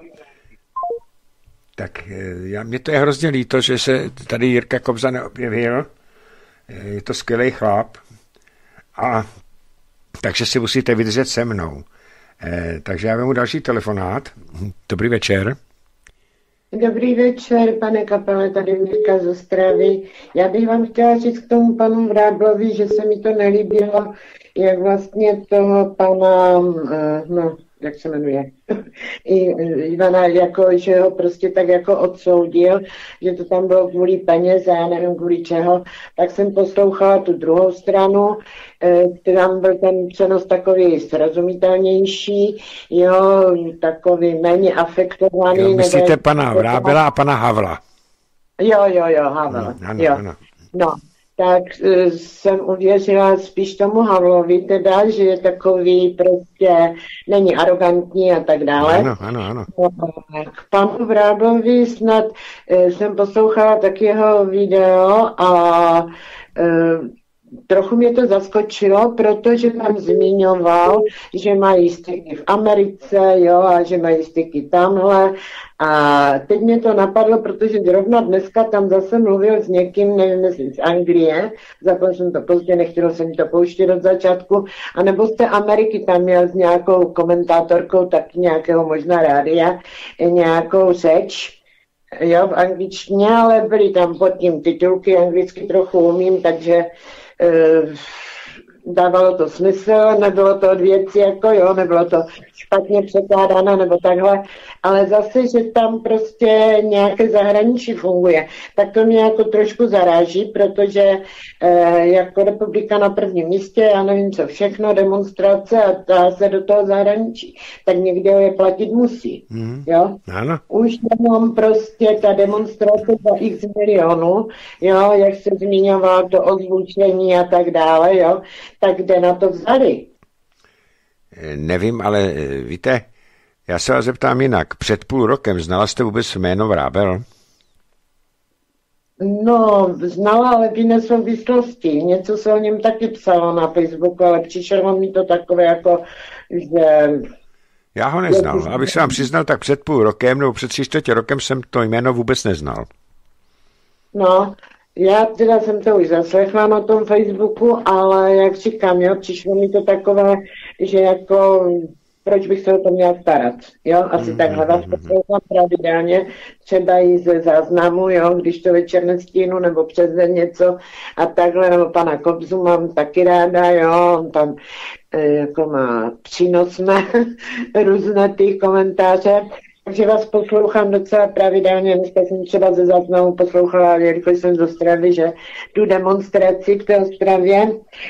Tak já, mě to je hrozně líto, že se tady Jirka Kobza neobjevil. Je to skvělý chlap. A takže si musíte vydržet se mnou. Eh, takže já vemu další telefonát. Dobrý večer. Dobrý večer, pane Kapele, tady Mirka z Ostravy. Já bych vám chtěla říct k tomu panu Vráblovi, že se mi to nelíbilo, jak vlastně toho pana, no, jak se jmenuje, Ivana, jako, že ho prostě tak jako odsoudil, že to tam bylo kvůli peněz a já nevím kvůli čeho, tak jsem poslouchala tu druhou stranu, tam byl ten přenos takový srozumitelnější, jo, takový méně afektovaný. Jo, myslíte nebo, pana Vrábela a pana Havla? Jo, jo, jo, Havla. No, ano, jo. ano. No, tak uh, jsem uvěřila spíš tomu Havlovi teda, že je takový prostě, není arrogantní a tak dále. Ano, ano, ano. K panu Vráblovi snad uh, jsem poslouchala tak jeho video a uh, trochu mě to zaskočilo, protože tam zmiňoval, že mají styky v Americe, jo, a že mají styky tamhle. A teď mě to napadlo, protože zrovna dneska tam zase mluvil s někým, nevím, jestli z Anglie, zapomněl jsem to pozdě, nechtělo se mi to pouštět od začátku, anebo z té Ameriky tam měl s nějakou komentátorkou, tak nějakého možná rádia, nějakou řeč, jo, v angličtině, ale byly tam pod tím titulky, anglicky trochu umím, takže dávalo to smysl, nebylo to od věci, jako jo, nebylo to špatně překládáno nebo takhle, ale zase, že tam prostě nějaké zahraničí funguje, tak to mě jako trošku zaráží, protože eh, jako republika na prvním místě, já nevím co všechno, demonstrace a dá se do toho zahraničí, tak někde je platit musí, mm. jo. Ano. Už jenom prostě ta demonstrace za x milionů, jo, jak se zmiňoval to ozvučení a tak dále, jo, tak kde na to vzali? Nevím, ale víte, já se vás zeptám jinak. Před půl rokem znala jste vůbec jméno Vrábel? No, znala, ale v jiné souvislosti. Něco se o něm taky psalo na Facebooku, ale přišlo mi to takové jako, že... Já ho neznal. Abych se vám přiznal, tak před půl rokem nebo před tři čtvrtě rokem jsem to jméno vůbec neznal. No, já teda jsem to už zaslechla na tom Facebooku, ale jak říkám, jo, přišlo mi to takové, že jako, proč bych se o to měla starat, jo, asi mm, takhle, vás poslouchám pravidelně, třeba i ze záznamu, jo, když to večer nestínu, nebo přes den něco a takhle, nebo pana Kobzu mám taky ráda, jo, on tam e, jako má přínosné různé ty komentáře. Takže vás poslouchám docela pravidelně, dneska jsem třeba ze záznamu poslouchala, jelikož jsem z Ostravy, že tu demonstraci v té Ostravě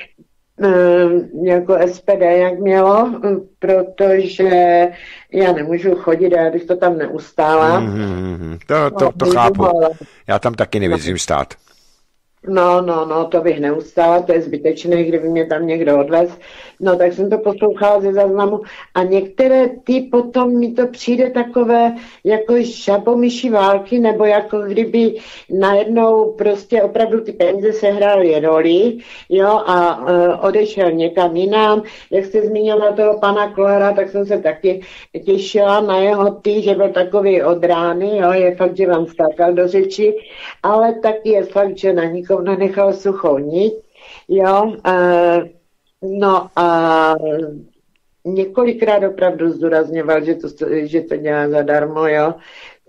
jako S P D jak mělo, protože já nemůžu chodit, já bych to tam neustála. Mm-hmm. To, to, to chápu, já tam taky nevěřím stát. No, no, no, to bych neustála, to je zbytečné, kdyby mě tam někdo odvez. No, tak jsem to poslouchala ze záznamu a některé ty potom mi to přijde takové jako šabomyší války, nebo jako kdyby najednou prostě opravdu ty peníze sehrály roli, jo, a e, odešel někam jinam. Jak jste zmínila toho pana Klora, tak jsem se taky těšila na jeho ty, že byl takový od rány, jo, je fakt, že vám skákal do řeči, ale taky je fakt, že na nikoho nenechal suchou niť, jo, e, no a několikrát opravdu zdůrazňoval, že to, že to dělá zadarmo, jo,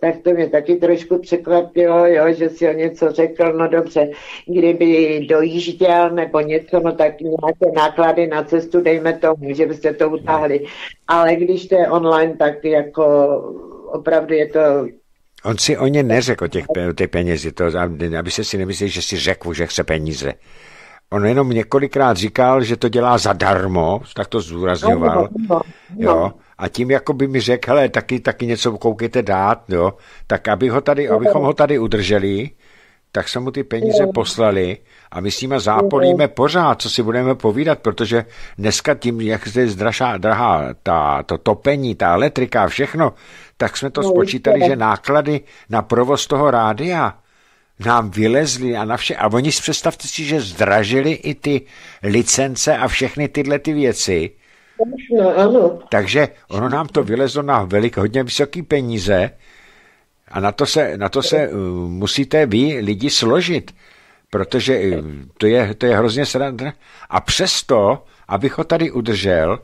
tak to mě taky trošku překvapilo, jo, že si o něco řekl, no dobře, kdyby dojížděl nebo něco, no tak nějaké náklady na cestu, dejme tomu, že byste to utáhli. Ale když to je online, tak jako opravdu je to... On si o ně neřekl, těch ty penězi, to, aby se si nemysleli, že si řekl, že chce peníze. On jenom několikrát říkal, že to dělá zadarmo, tak to zdůrazňoval, jo, a tím jako by mi řekl, hele, taky, taky něco koukejte dát, jo, tak aby ho tady, abychom ho tady udrželi, tak jsme mu ty peníze poslali a my s nimi zápolíme pořád, co si budeme povídat, protože dneska tím, jak zde je zdražá, drahá ta, to topení, ta elektrika a všechno, tak jsme to spočítali, že náklady na provoz toho rádia nám vylezli a na vše. A oni si představte si, že zdražili i ty licence a všechny tyhle ty věci. No, ano. Takže ono nám to vylezlo na velik, hodně vysoký peníze a na to se, na to se uh, musíte vy lidi složit, protože uh, to je, to je hrozně sranda. A přesto, abych ho tady udržel,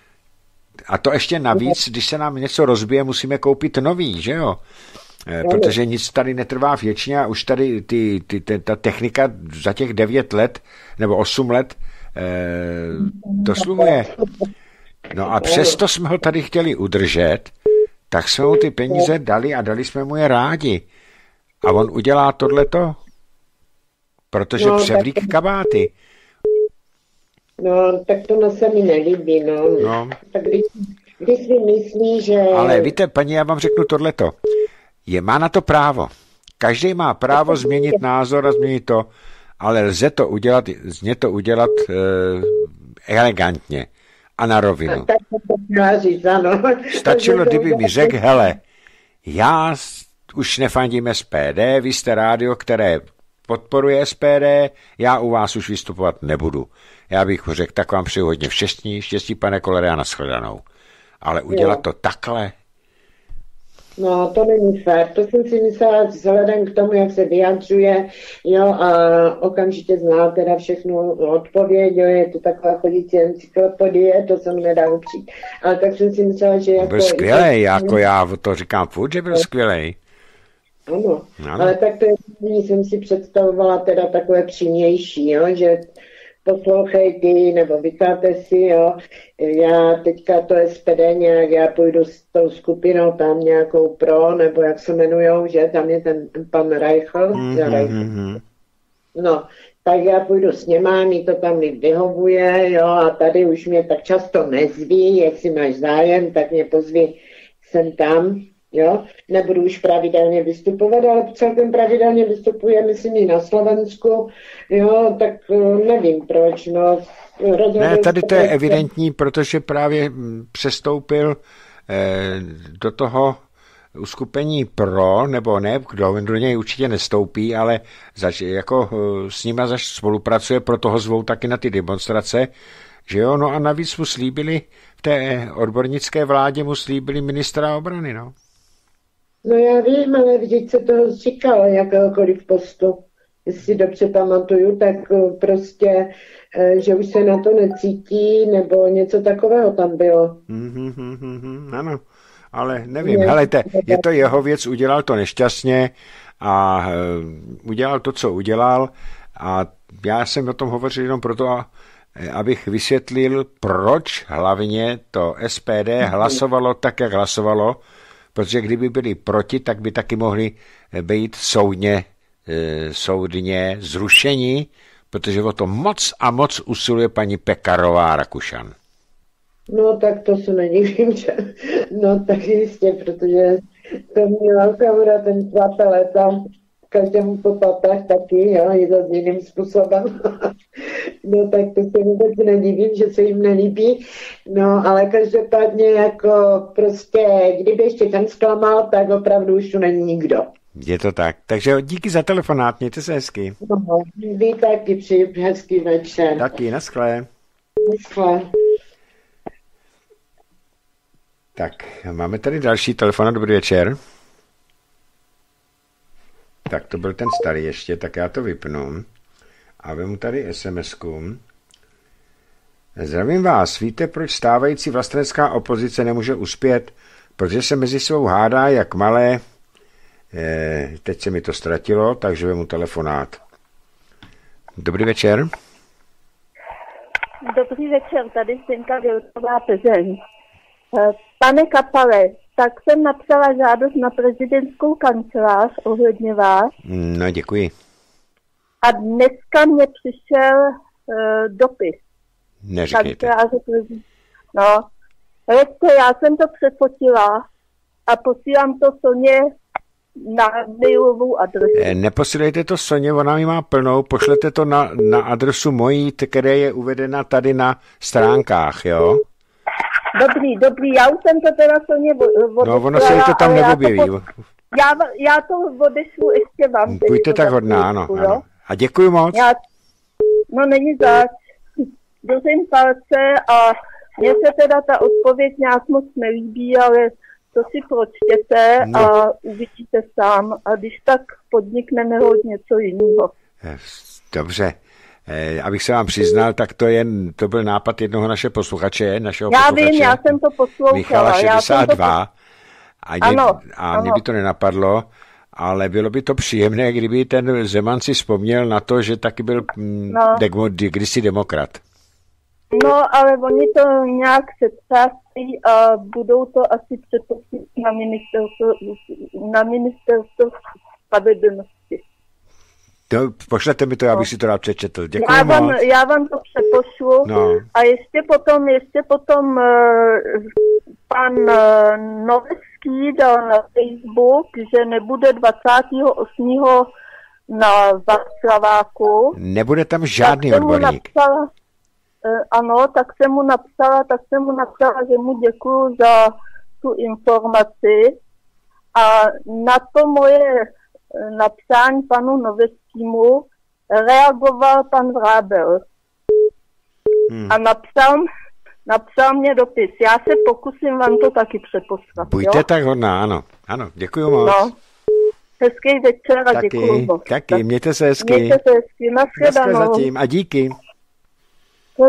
a to ještě navíc, když se nám něco rozbije, musíme koupit nový, že jo? Protože nic tady netrvá věčně a už tady ty, ty, ty, ta technika za těch devět let nebo osm let eh, doslumuje. No a přesto jsme ho tady chtěli udržet, tak jsme mu ty peníze dali a dali jsme mu je rádi. A on udělá tohleto, protože no, převlík tak... kabáty. No, tak to na se mi nelíbí, no. no. Tak když, když si myslí, že... Ale víte, paní, já vám řeknu tohleto. Je, má na to právo. Každý má právo změnit názor a změnit to, ale lze to udělat, lze to udělat e, elegantně a na rovinu. Stačilo, kdyby mi řekl, hele, já už nefandím S P D, vy jste rádio, které podporuje S P D, já u vás už vystupovat nebudu. Já bych řekl, tak vám přeju hodně štěstí, štěstí, pane Kollere, a nashledanou. Ale udělat to takhle, no, to není fér. To jsem si myslela vzhledem k tomu, jak se vyjadřuje, jo, a okamžitě zná teda všechnu odpověď, jo, je to taková chodící encyklopedie, to se mi nedá upřít. Ale tak jsem si myslela, že jako... Byl skvělej, jako já to říkám furt, že byl skvělej. Ano, ano, ale tak to je, jsem si představovala teda takové přímější, jo, že poslouchej ty, nebo vykáte si, jo, já teďka to S P D nějak, já půjdu s tou skupinou tam nějakou pro, nebo jak se jmenujou, že tam je ten pan Reichl, mm-hmm. No, tak já půjdu s něma, mi to tam vyhovuje, jo, a tady už mě tak často nezví, jestli máš zájem, tak mě pozví sem tam, jo, nebudu už pravidelně vystupovat, ale celkem pravidelně vystupuje, myslím, i na Slovensku, jo, tak nevím proč, no. Ne, tady to je evidentní, protože právě přestoupil eh, do toho uskupení pro, nebo ne, kdo do něj určitě nestoupí, ale zač, jako s nima zač spolupracuje, proto ho zvou taky na ty demonstrace, že jo, no a navíc mu slíbili, v té odbornické vládě mu slíbili ministra obrany, no. No já vím, ale vždyť se toho říkal jakéhokoliv postu. Jestli si dobře pamatuju, tak prostě, že už se na to necítí, nebo něco takového tam bylo. Mm, mm, mm, ano, ale nevím, ne, helejte, je to jeho věc, udělal to nešťastně a uh, udělal to, co udělal a já jsem o tom hovořil jenom proto, abych vysvětlil, proč hlavně to S P D hlasovalo tak, jak hlasovalo, protože kdyby byli proti, tak by taky mohli být soudně, e, soudně zrušení, protože o to moc a moc usiluje paní Pekarová Rakušan. No tak to se nedivím, že... No tak jistě, protože to měla Okamura ten svaté léta každému po patách taky, jo, je to jiným způsobem. No tak to se vůbec nedivím, že se jim nelíbí. No ale každopádně jako prostě, kdyby ještě ten zklamal, tak opravdu už tu není nikdo. Je to tak. Takže díky za telefonát, mějte se hezky. No, vy taky přeji hezký večer. Taky, naschle. Naschle. Tak, máme tady další telefon. Dobrý večer. Tak to byl ten starý ještě, tak já to vypnu. A vemu tady es em esku. Zdravím vás. Víte, proč stávající vlastenecká opozice nemůže uspět? Protože se mezi svou hádá, jak malé E, teď se mi to ztratilo, takže vemu telefonát. Dobrý večer. Dobrý večer, tady Synka Vilková Plzeň. Pane Kapale, tak jsem napsala žádost na prezidentskou kancelář ohledně vás. No, děkuji. A dneska mě přišel uh, dopis. Neříkejte. No, Leďte, já jsem to přefotila a posílám to Soně na mailovou adresu. E, neposílejte to Soně, ona mi má plnou, pošlete to na, na adresu mojí, která je uvedena tady na stránkách, jo? Dobrý, dobrý, já už jsem to teda Soně odešla. No, ono se jí to tam neobjeví. Já to, já, já to odešlu ještě vám. Buďte tak hodná, ano, ano. A děkuji moc. Já, no, není zač. Držím palce a mně se teda ta odpověď nějak moc nelíbí, ale to si pročtěte no. A uvidíte sám. A když tak podnikneme hodně něco jiného. Dobře. Eh, abych se vám přiznal, tak to, je, to byl nápad jednoho našeho posluchače, našeho já posluchače. Já vím, já jsem to poslouchala. Michala šedesát dva. To... A, ně, ano, a mě ano. by to nenapadlo, ale bylo by to příjemné, kdyby ten Zeman si vzpomněl na to, že taky byl mm, no. demo, kdysi demokrat. No, ale oni to nějak setřásí a budou to asi přepustit na ministerstvo, na ministerstvo spravedlnosti. To, pošlete mi to, no. abych si to rád přečetl. Děkuji já vám, moc. Já vám to přepošlu. No. A ještě potom, ještě potom uh, pan uh, Noveský dal na Facebook, že nebude dvacátého osmého na Václaváku. Nebude tam žádný odborník. Napsala, uh, ano, tak jsem mu napsala, tak jsem mu napsala, že mu děkuju za tu informaci. A na to moje napsání panu Noveskému reagoval pan Vrábel. Hmm. A napsal, napsal mě dopis. Já se pokusím vám to taky přeposlat. Buďte jo? tak hodná, ano. Ano, děkuji moc. No. Hezký večer a taky, děkuji moc. Taky, mějte se hezky. Mějte se hezky, nashledanou. Zatím a díky. To...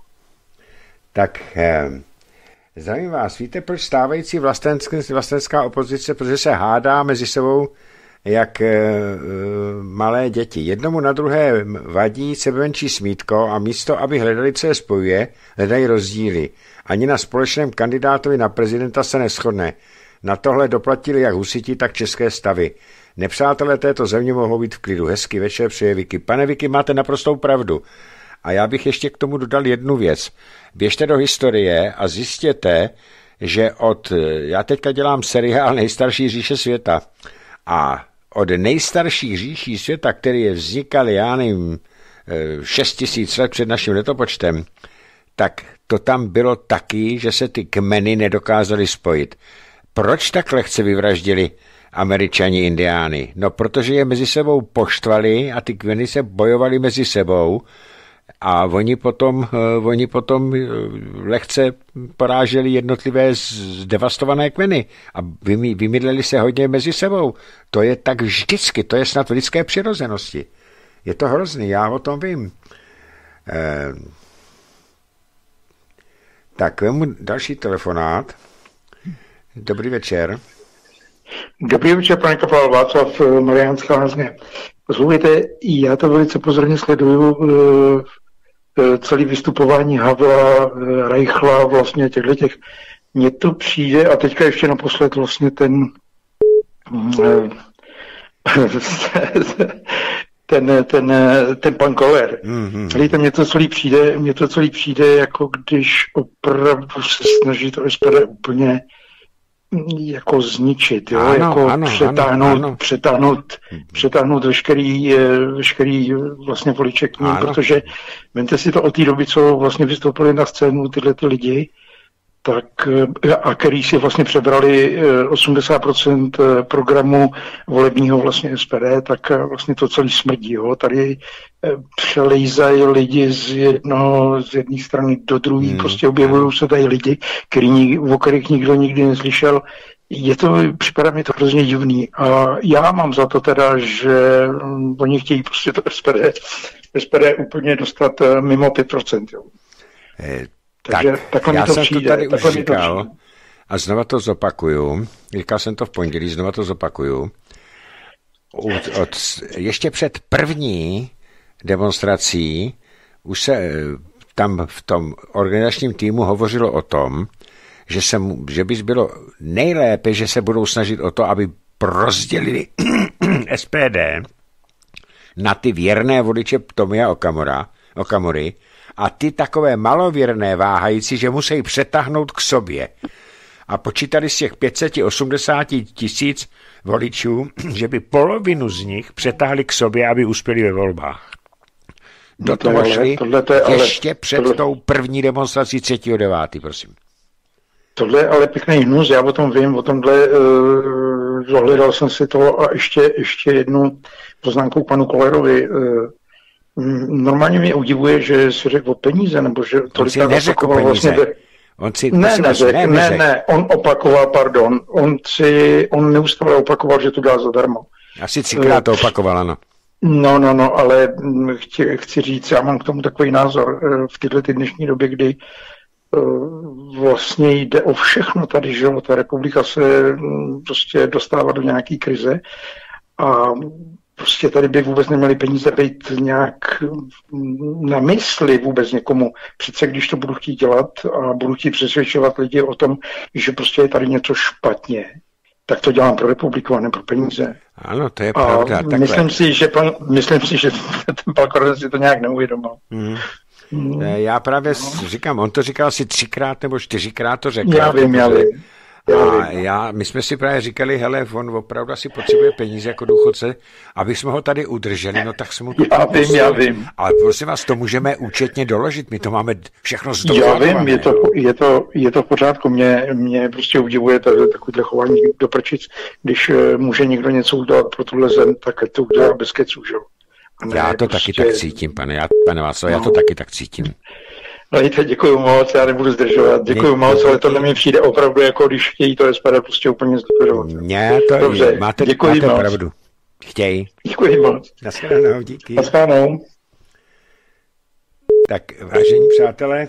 Tak, eh, zdravím vás. Víte, proč stávající vlastenecká opozice, protože se hádá mezi sebou jak e, e, malé děti. Jednomu na druhé vadí sebemenší smítko a místo, aby hledali, co je spojuje, hledají rozdíly. Ani na společném kandidátovi na prezidenta se neshodne. Na tohle doplatili jak husiti, tak české stavy. Nepřátelé této země mohou být v klidu. Hezký večer přeje Vicky. Pane Vicky, máte naprostou pravdu. A já bych ještě k tomu dodal jednu věc. Běžte do historie a zjistěte, že od, já teďka dělám seriál Nejstarší říše světa, a od nejstarších říší světa, které vznikaly, já nevím, šest tisíc let před naším letopočtem, tak to tam bylo taky, že se ty kmeny nedokázaly spojit. Proč tak lehce vyvraždili Američani indiány? No, protože je mezi sebou poštvali a ty kmeny se bojovali mezi sebou a oni potom, oni potom lehce poráželi jednotlivé zdevastované kmeny a vymydleli se hodně mezi sebou. To je tak vždycky, to je snad v lidské přirozenosti. Je to hrozný, já o tom vím. Eh, tak, vemu další telefonát. Dobrý večer. Dobrý večer, pane Kapal, Václav, Mariánská Lázně. Poslouchejte, já to velice pozorně sleduju, celý vystupování Havla, Reichla, vlastně těchto těch. Mně to přijde, a teďka ještě naposled vlastně ten ten, ten, ten pan Koller. Mm-hmm. Víte, mně to celý přijde, mně to celý přijde, jako když opravdu se snaží to S P D úplně jako zničit, jo? Ano, jako ano, přetáhnout, ano, ano. přetáhnout, přetáhnout veškerý, veškerý vlastně voliče k ním, protože vemte si to od té doby, co vlastně vystoupili na scénu tyhle ty lidi, tak a který si vlastně přebrali osmdesát procent programu volebního vlastně S P D, tak vlastně to celý smrdí. Jo. Tady přelejzají lidi z jednoho, z jedné strany do druhé, hmm. prostě objevují se tady lidi, který, o kterých nikdo nikdy neslyšel. Je to, připadá mi to hrozně divný. A já mám za to teda, že oni chtějí prostě to S P D, S P D úplně dostat mimo pět procent. Jo. Eh. Takže tak já to jsem přijde, to tady už říkal a znova to zopakuju. Říkal jsem to v pondělí, znova to zopakuju. od, od, ještě před první demonstrací už se tam v tom organizačním týmu hovořilo o tom, že, se, že by bylo nejlépe, že se budou snažit o to, aby rozdělili S P D na ty věrné voliče Tomia Okamura, Okamury a ty takové malověrné váhající, že musí přetáhnout k sobě. A počítali z těch pět set osmdesát tisíc voličů, že by polovinu z nich přetáhli k sobě, aby uspěli ve volbách. Do no to toho ale, šli tohle, ještě ale, před tohle, tou první demonstrací třetího devátého prosím. Tohle je ale pěkný hnus, já o tom vím, o tomhle uh, dohledal jsem si to a ještě, ještě jednu poznámku panu Kollerovi. Uh, normálně mě udivuje, že si řekl o peníze, nebo že tolik si neřekl peníze. Vlastně de... On si, ne, neřek, ne, ne, ne, on opakoval, pardon, on, si, on neustále opakoval, že to dá zadarmo. Asi třikrát to opakoval, ano. No, no, no, ale chci, chci říct, já mám k tomu takový názor v této dnešní době, kdy vlastně jde o všechno tady, že ta republika se prostě dostává do nějaký krize a prostě tady by vůbec neměli peníze být nějak na mysli vůbec někomu. Přece když to budu chtít dělat a budu chtít přesvědčovat lidi o tom, že prostě je tady něco špatně, tak to dělám pro republiku a ne pro peníze. Ano, to je pravda. A myslím si, že pan, myslím si, že ten pan Korec si to nějak neuvědomil. Hmm. Hmm. Já právě no. říkám, on to říkal asi třikrát nebo čtyřikrát to řekl. Já vím, já vím. A já, my jsme si právě říkali, hele, on opravdu asi potřebuje peníze jako důchodce, aby jsme ho tady udrželi, no tak se mu to já vím, poslali. já vím. Ale prosím vás, to můžeme účetně doložit, my to máme všechno zdokladované. Já vím, je to, je to, je to v pořádku, mě, mě prostě udivuje takovýhle chování do prčic, když může někdo něco udělat pro tuhle zem, tak to udělá bez keců, že? Já to prostě... taky tak cítím, pane, já, pane Václav, no. já to taky tak cítím. No víte, děkuju moc, já nebudu zdržovat, děkuju Děkuji. moc, ale tohle mi přijde opravdu, jako když chtějí to S P D prostě úplně zdržovat. Ne, to Dobře, je, máte, máte pravdu. Chtějí. Děkuji moc. Naschledanou, díky. Naschledanou. Tak, vážení přátelé,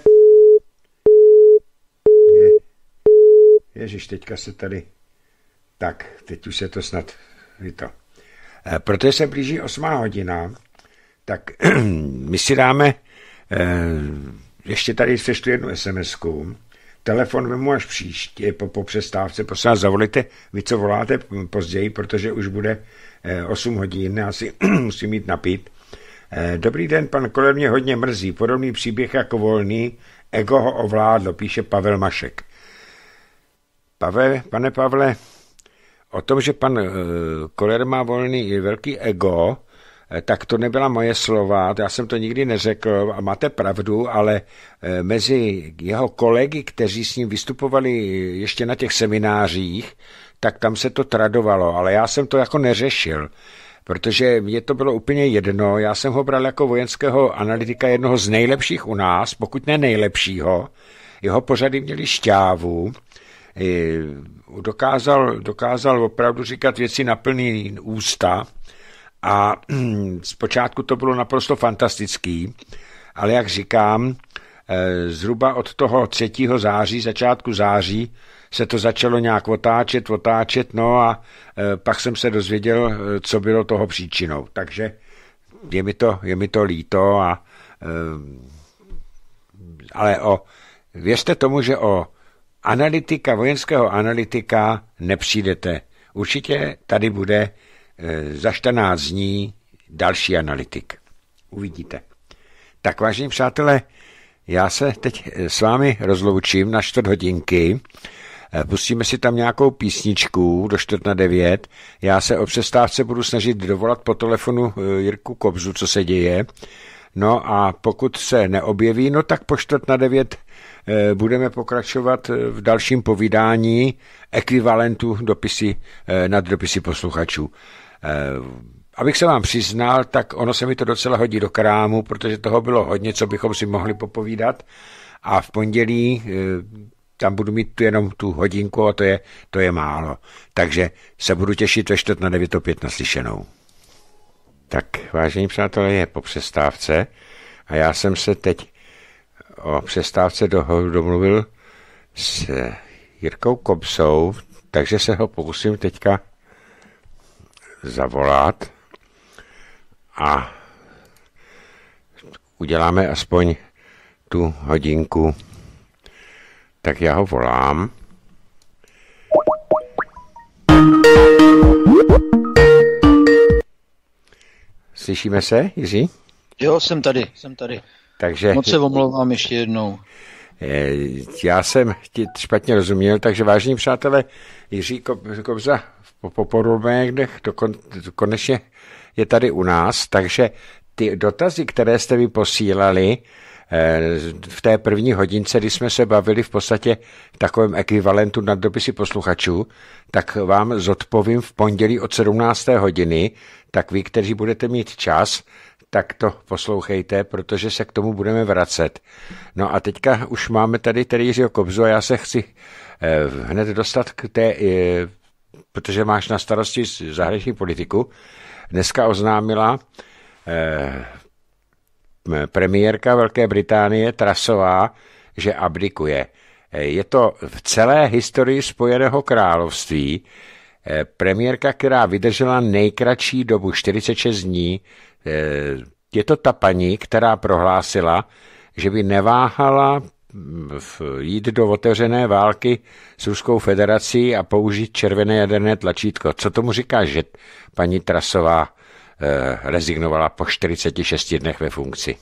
je, ježiš, teďka se tady, tak, teď už se to snad, je to. Protože se blíží osmá hodina, tak my si dáme ještě tady přečtu jednu SMSku. Telefon vemu až příště po, po přestávce. Prosím vás, zavolejte, vy co voláte později, protože už bude osm hodin, já si musím jít napít. Dobrý den, pan Koller mě hodně mrzí. Podobný příběh jako Volný, ego ho ovládlo, píše Pavel Mašek. Pavel, pane Pavle, o tom, že pan Koller má Volný velký ego, tak to nebyla moje slova, já jsem to nikdy neřekl a máte pravdu, ale mezi jeho kolegy, kteří s ním vystupovali ještě na těch seminářích, tak tam se to tradovalo, ale já jsem to jako neřešil, protože mě to bylo úplně jedno, já jsem ho bral jako vojenského analytika, jednoho z nejlepších u nás, pokud ne nejlepšího, jeho pořady měli šťávu, dokázal, dokázal opravdu říkat věci na plný ústa, a zpočátku to bylo naprosto fantastický, ale jak říkám, zhruba od toho třetího září, začátku září, se to začalo nějak otáčet, otáčet, no a pak jsem se dozvěděl, co bylo toho příčinou. Takže je mi to, je mi to líto, a, ale o, věřte tomu, že o analytika, vojenského analytika nepřijdete. Určitě tady bude za čtrnáct dní další analytik. Uvidíte. Tak, vážení přátelé, já se teď s vámi rozloučím na čtvrt hodinky. Pustíme si tam nějakou písničku do čtvrt na devět. Já se o přestávce budu snažit dovolat po telefonu Jirku Kobzu, co se děje. No a pokud se neobjeví, no tak po čtvrt na devět budeme pokračovat v dalším povídání ekvivalentu dopisy nad dopisy posluchačů. Abych se vám přiznal, tak ono se mi to docela hodí do krámu, protože toho bylo hodně, co bychom si mohli popovídat, a v pondělí tam budu mít tu jenom tu hodinku a to je, to je málo. Takže se budu těšit ve čtvrt na devět opět naslyšenou. Tak, vážení přátelé, je po přestávce a já jsem se teď o přestávce domluvil s Jirkou Kobzou, takže se ho pokusím teďka zavolat a uděláme aspoň tu hodinku. Tak já ho volám. Slyšíme se, Jiří? Jo, jsem tady, jsem tady. Takže, moc se omlouvám ještě jednou. Já jsem ti špatně rozuměl, takže vážení přátelé, Jiří Kobza po Porubených konečně je tady u nás, takže ty dotazy, které jste mi posílali v té první hodince, kdy jsme se bavili v podstatě v takovém ekvivalentu na dopisy posluchačů, tak vám zodpovím v pondělí od sedmnácté hodiny, tak vy, kteří budete mít čas, tak to poslouchejte, protože se k tomu budeme vracet. No a teďka už máme tady tedy Jiřího Kobzu a já se chci eh, hned dostat k té, eh, protože máš na starosti zahraniční politiku. Dneska oznámila eh, premiérka Velké Británie Trussová, že abdikuje. Je to v celé historii Spojeného království eh, premiérka, která vydržela nejkratší dobu čtyřicet šest dní. Je to ta paní, která prohlásila, že by neváhala jít do otevřené války s Ruskou federací a použít červené jaderné tlačítko. Co tomu říkáš, že paní Trussová eh, rezignovala po čtyřiceti šesti dnech ve funkci?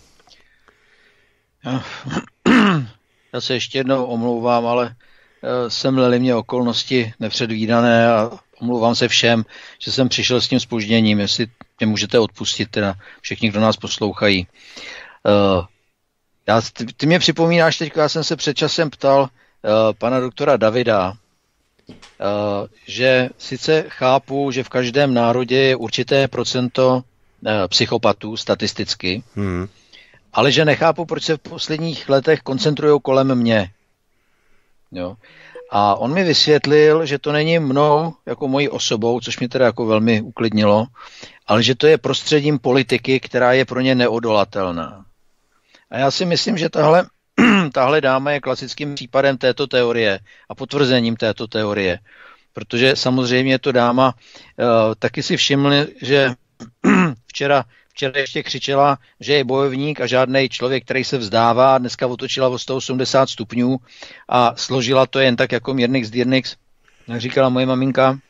Já se ještě jednou omlouvám, ale semlely mě okolnosti nepředvídané a omlouvám se všem, že jsem přišel s tím zpožděním, jestli mě můžete odpustit, teda všichni, kdo nás poslouchají. Uh, já, ty, ty mě připomínáš teď, já jsem se před časem ptal uh, pana doktora Davida, uh, že sice chápu, že v každém národě je určité procento uh, psychopatů statisticky, hmm. ale že nechápu, proč se v posledních letech koncentrují kolem mě. Jo. A on mi vysvětlil, že to není mnou jako mojí osobou, což mě teda jako velmi uklidnilo, ale že to je prostředím politiky, která je pro ně neodolatelná. A já si myslím, že tahle, tahle dáma je klasickým případem této teorie a potvrzením této teorie. Protože samozřejmě je to dáma, uh, taky si všimli, že včera Včera ještě křičela, že je bojovník a žádný člověk, který se vzdává, dneska otočila o sto osmdesát stupňů a složila to jen tak jako Mírnix Dírnix, jak říkala moje maminka.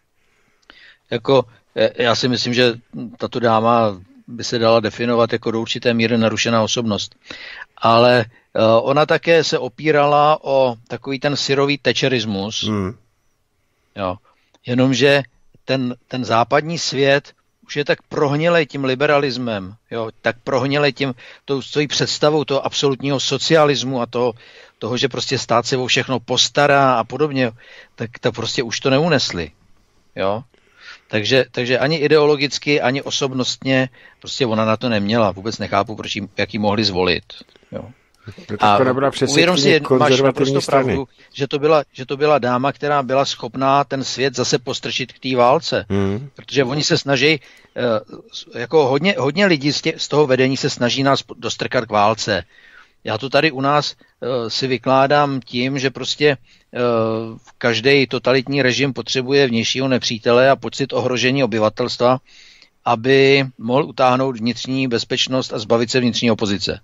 Jako, já si myslím, že tato dáma by se dala definovat jako do určité míry narušená osobnost. Ale uh, ona také se opírala o takový ten syrový tečerismus. Mm. Jo. Jenomže ten, ten západní svět už je tak prohnělej tím liberalismem, jo, tak prohnělej tím tou svojí představou toho absolutního socialismu a toho, toho, že prostě stát se o všechno postará a podobně, tak to prostě už to neunesli. Jo. Takže, takže ani ideologicky, ani osobnostně prostě ona na to neměla. Vůbec nechápu, proč jí, jak ji mohli zvolit. Jo. A uvědom si, máš naprosto pravdu, že to, byla, že to byla dáma, která byla schopná ten svět zase postrčit k té válce. Hmm. Protože oni se snaží, jako hodně, hodně lidí z, tě, z toho vedení se snaží nás dostrkat k válce. Já to tady u nás si vykládám tím, že prostě každý totalitní režim potřebuje vnějšího nepřítele a pocit ohrožení obyvatelstva, aby mohl utáhnout vnitřní bezpečnost a zbavit se vnitřní opozice.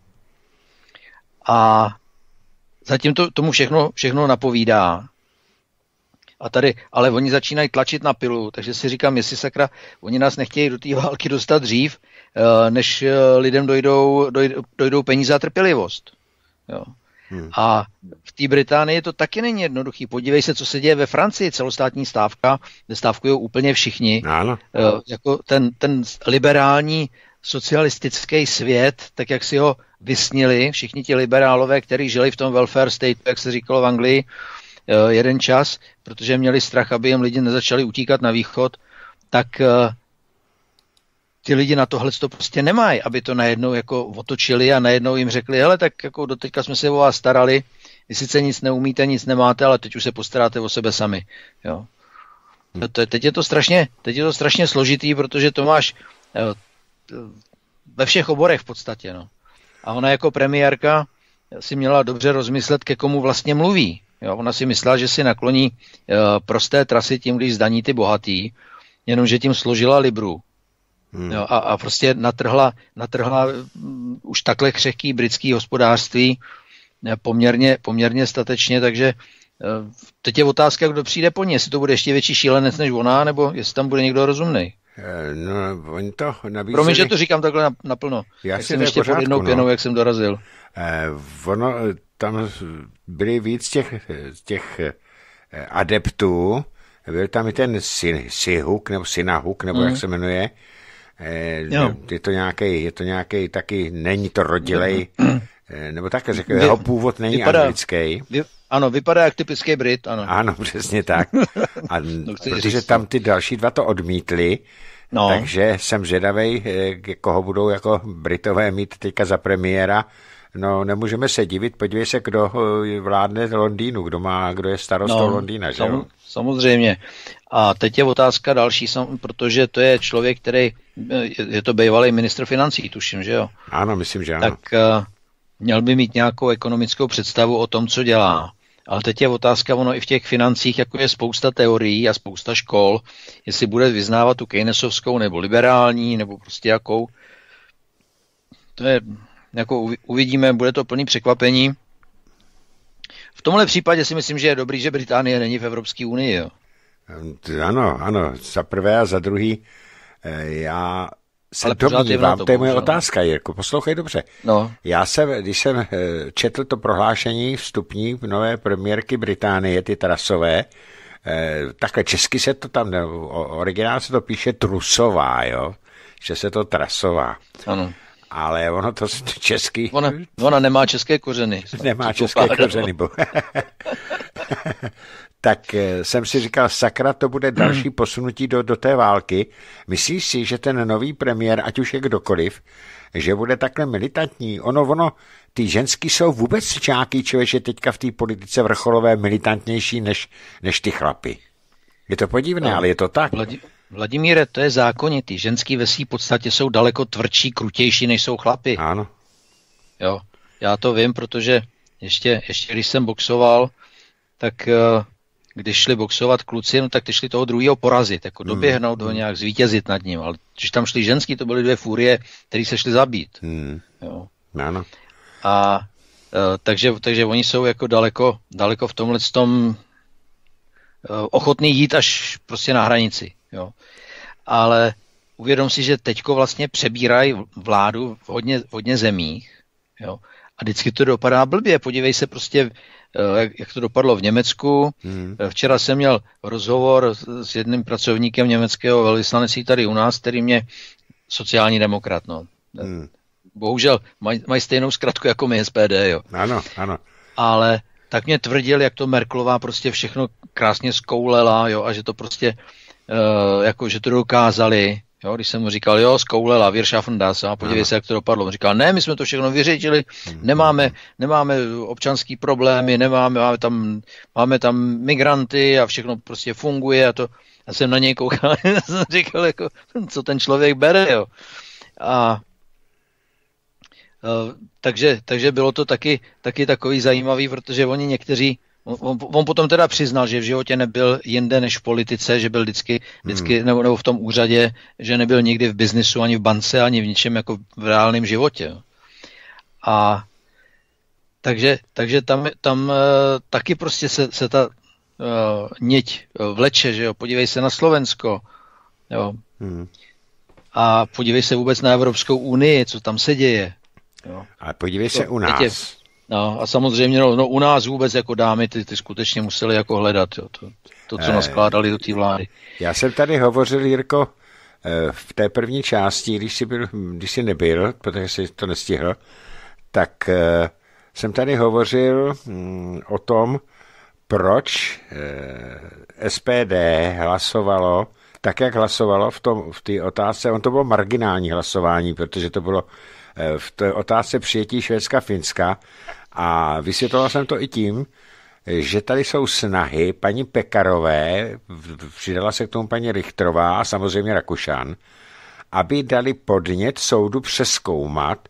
A zatím to, tomu všechno, všechno napovídá. A tady, ale oni začínají tlačit na pilu, takže si říkám, jestli sakra, oni nás nechtějí do té války dostat dřív, než lidem dojdou, dojdou, dojdou peníze a trpělivost. Jo. Hmm. A v té Británii to taky není jednoduchý. Podívej se, co se děje ve Francii, celostátní stávka, kde stávkují úplně všichni. Ano. Jako ten, ten liberální socialistický svět, tak jak si ho vysnili všichni ti liberálové, kteří žili v tom welfare state, jak se říkalo v Anglii, jeden čas, protože měli strach, aby jim lidi nezačali utíkat na východ, tak ty lidi na tohle to prostě nemají, aby to najednou jako otočili a najednou jim řekli, hele, tak jako doteďka jsme se o vás starali, vy sice nic neumíte, nic nemáte, ale teď už se postaráte o sebe sami. Jo. Teď je to strašně, teď je to strašně složitý, protože to máš ve všech oborech v podstatě, no. A ona jako premiérka si měla dobře rozmyslet, ke komu vlastně mluví. Jo, ona si myslela, že si nakloní uh, prosté trasy tím, když zdaní ty bohatý. jenomže tím složila Libru. Hmm. Jo, a, a prostě natrhla, natrhla už takhle křehký britský hospodářství poměrně, poměrně statečně, takže teď je otázka, kdo přijde po ní, jestli to bude ještě větší šílenec než ona, nebo jestli tam bude někdo rozumný. No, oni to nabízeli... Promiň, že to říkám takhle naplno. Já jak jsem ještě pod jednou pěnou, no. Jak jsem dorazil. Eh, ono, tam byly víc těch, těch adeptů, byl tam i ten Sihuk, nebo Sinahuk, nebo mm. jak se jmenuje. Eh, je to nějaký, je to nějaký taky, není to rodilej, mm. eh, nebo tak řekl, jeho původ není vypadá, anglický. Vy, ano, vypadá jak typický Brit, ano. Ano, přesně tak. A no, protože říct, tam ty další dva to odmítli, no. Takže jsem zvědavej, koho budou jako Britové mít teďka za premiéra. No, nemůžeme se divit, podívej se, kdo vládne Londýnu, kdo má, kdo je starostou no, Londýna, že sam, samozřejmě. A teď je otázka další, protože to je člověk, který, je to bývalý ministr financí, tuším, že jo? Ano, myslím, že ano. Tak uh, měl by mít nějakou ekonomickou představu o tom, co dělá. Ale teď je otázka, ono i v těch financích, jako je spousta teorií a spousta škol, jestli bude vyznávat tu keynesovskou nebo liberální, nebo prostě jakou. To je, jako uvidíme, bude to plný překvapení. V tomhle případě si myslím, že je dobrý, že Británie není v Evropské unii. Jo. Ano, ano, za prvé a za druhý, já se domnívám, to, to je moje otázka, Jirko, poslouchej dobře. No. Já jsem, když jsem četl to prohlášení vstupní nové premiérky Británie, ty Trasové, takhle česky se to tam, originál se to píše Trusová, jo, že se to Trasová. Ano. Ale ono to česky... Ona, ona nemá české kořeny. Nemá české kořeny, bo. Tak jsem si říkal, sakra, to bude další posunutí do, do té války. Myslíš si, že ten nový premiér, ať už je kdokoliv, že bude takhle militantní? Ono, ono, ty ženský jsou vůbec nějaký člověče teďka v té politice vrcholové militantnější než, než ty chlapy. Je to podivné, no, ale je to tak. Vladi, Vladimíre, to je zákonitý. Ženský ve své podstatě jsou daleko tvrdší, krutější, než jsou chlapy. Ano. Jo, já to vím, protože ještě, ještě když jsem boxoval, tak... Uh, když šli boxovat kluci, no tak ty šli toho druhého porazit, jako doběhnout mm. ho, nějak zvítězit nad ním. Ale když tam šli ženský, to byly dvě furie, které se šli zabít. Mm. Jo. Ano. A e, takže, takže oni jsou jako daleko, daleko v tomhle tom e, ochotný jít až prostě na hranici. Jo. Ale uvědom si, že teďko vlastně přebírají vládu v hodně, v hodně zemích. Jo. A vždycky to dopadá blbě. Podívej se prostě, jak, jak to dopadlo v Německu. Hmm. Včera jsem měl rozhovor s jedním pracovníkem německého velvyslanectví tady u nás, který mě sociální demokrat. No. Hmm. Bohužel mají maj stejnou zkratku jako my S P D. Jo. Ano, ano. Ale tak mě tvrdil, jak to Merkelová prostě všechno krásně zkoulela, jo, a že to prostě, uh, jako, že to dokázali. Jo, když jsem mu říkal, jo, zkoulela, wir schaffen das, a podívej se, jak to dopadlo. On říkal, ne, my jsme to všechno vyřešili, nemáme, nemáme občanský problémy, nemáme, máme tam, máme tam migranty a všechno prostě funguje a to, já jsem na něj koukal, jsem říkal, jako, co ten člověk bere, jo. A takže, takže bylo to taky, taky takový zajímavý, protože oni někteří, On, on potom teda přiznal, že v životě nebyl jinde než v politice, že byl vždycky, vždycky hmm. nebo, nebo v tom úřadě, že nebyl nikdy v biznisu, ani v bance, ani v ničem jako v reálném životě. A takže, takže tam, tam uh, taky prostě se, se ta uh, niť vleče, že jo, podívej se na Slovensko, jo. Hmm. A podívej se vůbec na Evropskou unii, co tam se děje. Jo. A podívej se to, u nás. Je, No a samozřejmě no, no, u nás vůbec jako dámy, ty, ty skutečně museli jako hledat jo, to, to, co naskládali do té vlády. Já jsem tady hovořil, Jirko, v té první části, když jsi, byl, když jsi nebyl, protože jsi to nestihl, tak jsem tady hovořil o tom, proč S P D hlasovalo tak, jak hlasovalo v, tom, v té otázce. On to bylo marginální hlasování, protože to bylo v té otázce přijetí Švédska, Finska. A vysvětloval jsem to i tím, že tady jsou snahy paní Pekarové, přidala se k tomu paní Richtrová a samozřejmě Rakušan, aby dali podnět soudu přezkoumat,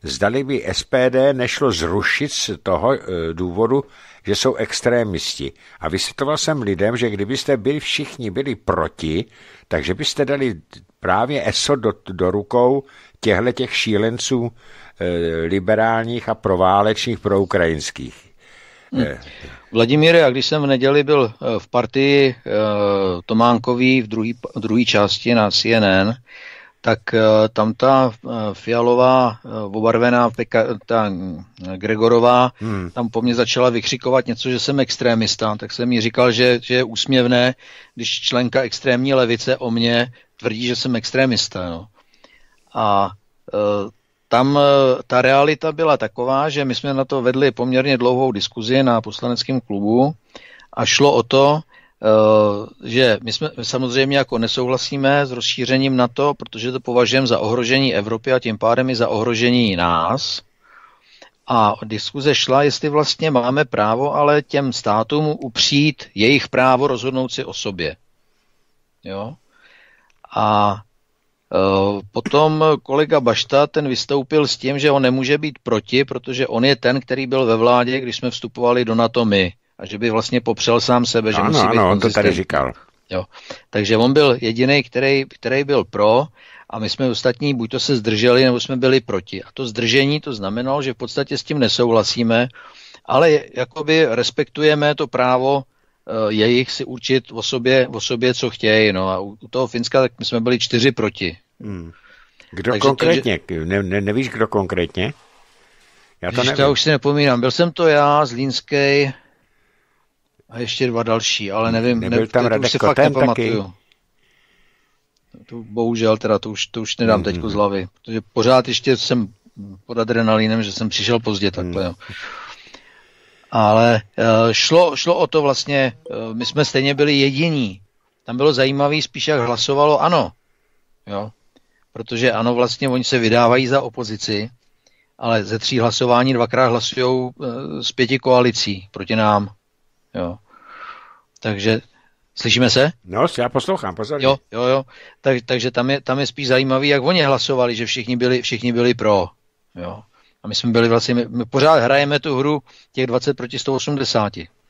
zdali by S P D nešlo zrušit z toho důvodu, že jsou extrémisti. A vysvětloval jsem lidem, že kdybyste byli všichni byli proti, takže byste dali právě E S O do, do rukou těchto těch šílenců e, liberálních a proválečných, proukrajinských. Hmm. Vladimíre, a když jsem v neděli byl v partii e, Tománkový v druhé části na C N N, tak e, tam ta e, fialová, e, obarvená peka, ta Gregorová, hmm. tam po mně začala vykřikovat něco, že jsem extrémista, tak jsem jí říkal, že, že je úsměvné, když členka extrémní levice o mě tvrdí, že jsem extrémista. No. A e, tam ta realita byla taková, že my jsme na to vedli poměrně dlouhou diskuzi na poslaneckém klubu a šlo o to, že my jsme samozřejmě jako nesouhlasíme s rozšířením NATO, protože to považujeme za ohrožení Evropy a tím pádem i za ohrožení nás. A diskuze šla, jestli vlastně máme právo ale těm státům upřít jejich právo rozhodnout si o sobě. Jo? A potom kolega Bašta, ten vystoupil s tím, že on nemůže být proti, protože on je ten, který byl ve vládě, když jsme vstupovali do NATO my. A že by vlastně popřel sám sebe, že ano, musí být ano, on to tady říkal. Jo. Takže on byl jediný, který, který byl pro a my jsme ostatní buď to se zdrželi, nebo jsme byli proti. A to zdržení to znamenalo, že v podstatě s tím nesouhlasíme, ale jakoby respektujeme to právo jejich si určit o sobě, o sobě co chtějí. No. A u toho Finska tak my jsme byli čtyři proti. Hmm. Kdo takže konkrétně? To, že... ne, ne, nevíš, kdo konkrétně? Já to nevím. Já už si nepomínám. Byl jsem to já, Zlínskej a ještě dva další, ale nevím. Nebyl ne, tam Radek Koten taky? To bohužel teda, to už, to už nedám mm-hmm. teďko z hlavy, protože pořád ještě jsem pod adrenalínem, že jsem přišel pozdě takhle. Jo. Ale uh, šlo, šlo o to vlastně, uh, my jsme stejně byli jediní. Tam bylo zajímavé spíš, jak hlasovalo ANO. Jo? Protože ANO vlastně, oni se vydávají za opozici, ale ze tří hlasování dvakrát hlasujou uh, z pěti koalicí proti nám. Jo. Takže, slyšíme se? No, já poslouchám, pozorně. Jo, jo, jo. Tak, takže tam je, tam je spíš zajímavý, jak oni hlasovali, že všichni byli, všichni byli pro. Jo. A my jsme byli vlastně, my, my pořád hrajeme tu hru těch dvacet proti sto osmdesát.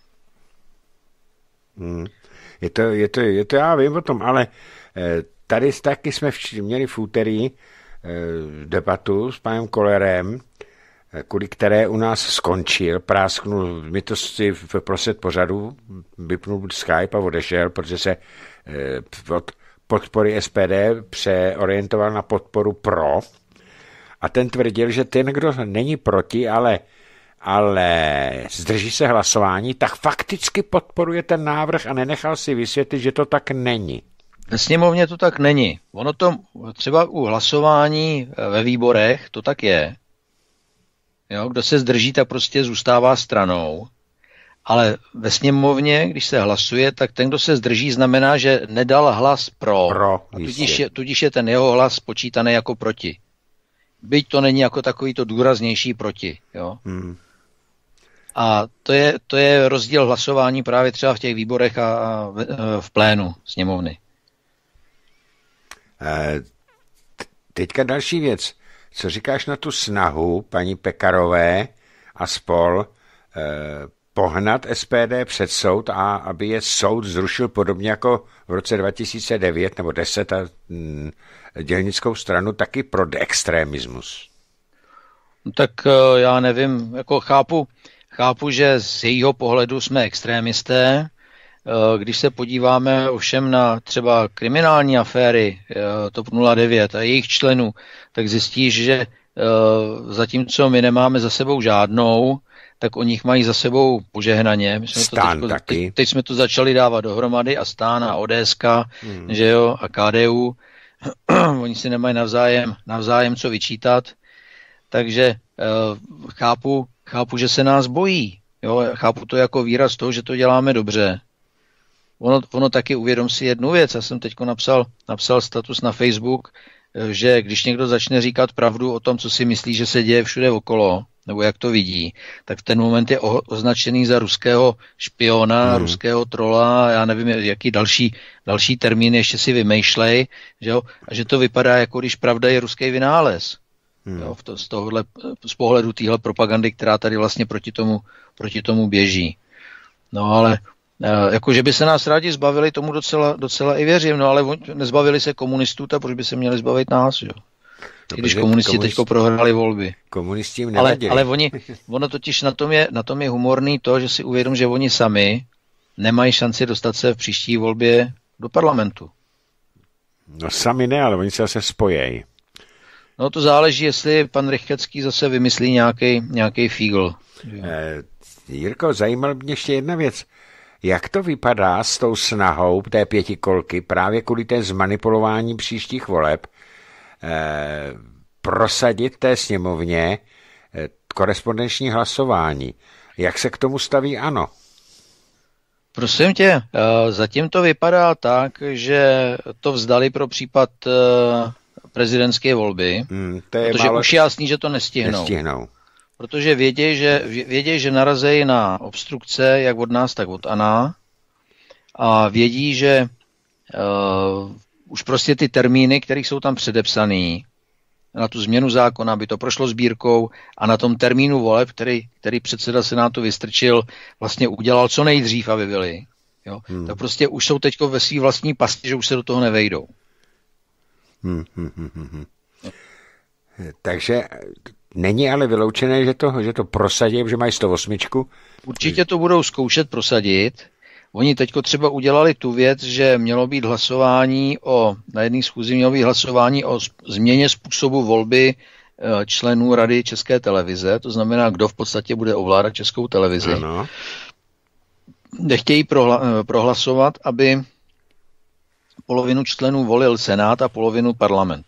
Hmm. Je, to, je, to, je to, já vím o tom, ale eh, tady taky jsme vč- měli v úterý eh, debatu s panem Kollerem, kvůli které u nás skončil, prásknul, mi to si v prostřed pořadu, vypnul Skype a odešel, protože se eh, od podpory S P D přeorientoval na podporu pro. A ten tvrdil, že ten, kdo není proti, ale, ale zdrží se hlasování, tak fakticky podporuje ten návrh a nenechal si vysvětlit, že to tak není. Ve sněmovně to tak není. Ono to třeba u hlasování ve výborech to tak je. Jo, kdo se zdrží, tak prostě zůstává stranou. Ale ve sněmovně, když se hlasuje, tak ten, kdo se zdrží, znamená, že nedal hlas pro. pro a tudíž je, tudíž je ten jeho hlas počítaný jako proti. Byť to není jako takový to důraznější proti. Jo? Hmm. A to je, to je rozdíl hlasování právě třeba v těch výborech a, a v, v plénu sněmovny. E, teďka další věc. Co říkáš na tu snahu paní Pekarové a spol e, pohnat S P D před soud a aby je soud zrušil podobně jako v roce dva tisíce devět nebo deset a mm, dělnickou stranu taky pro extremismus? No tak já nevím, jako chápu, chápu, že z jejího pohledu jsme extrémisté. Když se podíváme ovšem na třeba kriminální aféry T O P nula devět a jejich členů, tak zjistíš, že zatímco my nemáme za sebou žádnou, tak o nich mají za sebou požehnaně. My jsme Stán to taky. Teď, teď jsme to začali dávat dohromady a Stán a O D S K, hmm. že jo, a K D U. Oni si nemají navzájem, navzájem co vyčítat. Takže uh, chápu, chápu, že se nás bojí. Jo? Chápu to jako výraz toho, že to děláme dobře. Ono, ono taky uvědom si jednu věc. Já jsem teď napsal, napsal status na Facebook, že když někdo začne říkat pravdu o tom, co si myslí, že se děje všude okolo, nebo jak to vidí, tak v ten moment je o, označený za ruského špiona, hmm. ruského trola, já nevím, jaký další, další termín ještě si vymýšlej, že jo? A že to vypadá, jako když pravda je ruský vynález. Hmm. Jo, to, z, tohohle, z pohledu téhle propagandy, která tady vlastně proti tomu, proti tomu běží. No ale jakože by se nás rádi zbavili, tomu docela, docela i věřím, no ale nezbavili se komunistů, tak proč by se měli zbavit nás, jo? No, když komunisti komunist... teďko prohrali volby. Komunisti jim ale, ale oni, ono totiž na tom, je, na tom je humorný to, že si uvědom, že oni sami nemají šanci dostat se v příští volbě do parlamentu. No sami ne, ale oni se zase spojejí. No to záleží, jestli pan Rychetský zase vymyslí nějaký nějaký fígl. Eh, Jirko, zajímala mě ještě jedna věc. Jak to vypadá s tou snahou té pětikolky právě kvůli té zmanipulování příštích voleb eh, prosadit té sněmovně eh, korespondenční hlasování? Jak se k tomu staví ANO? Prosím tě, eh, zatím to vypadá tak, že to vzdali pro případ eh, prezidentské volby, hmm, to je protože málo... už je jasný, že to nestihnou. nestihnou. Protože vědějí, že, věděj, že narazejí na obstrukce jak od nás, tak od ANA a vědí, že uh, už prostě ty termíny, které jsou tam předepsané na tu změnu zákona, aby to prošlo sbírkou a na tom termínu voleb, který, který předseda Senátu Vystrčil, vlastně udělal co nejdřív, aby byli. Jo? Hmm. Tak prostě už jsou teď ve svý vlastní pasti, že už se do toho nevejdou. Hmm, hmm, hmm, hmm. Takže není ale vyloučené, že to, že to prosadí, že mají sto osm. Určitě to budou zkoušet prosadit. Oni teďko třeba udělali tu věc, že mělo být hlasování o, na jedné schůzi mělo být hlasování o změně způsobu volby členů Rady České televize, to znamená, kdo v podstatě bude ovládat Českou televizi. Ano. Nechtějí prohla, prohlasovat, aby polovinu členů volil Senát a polovinu parlament.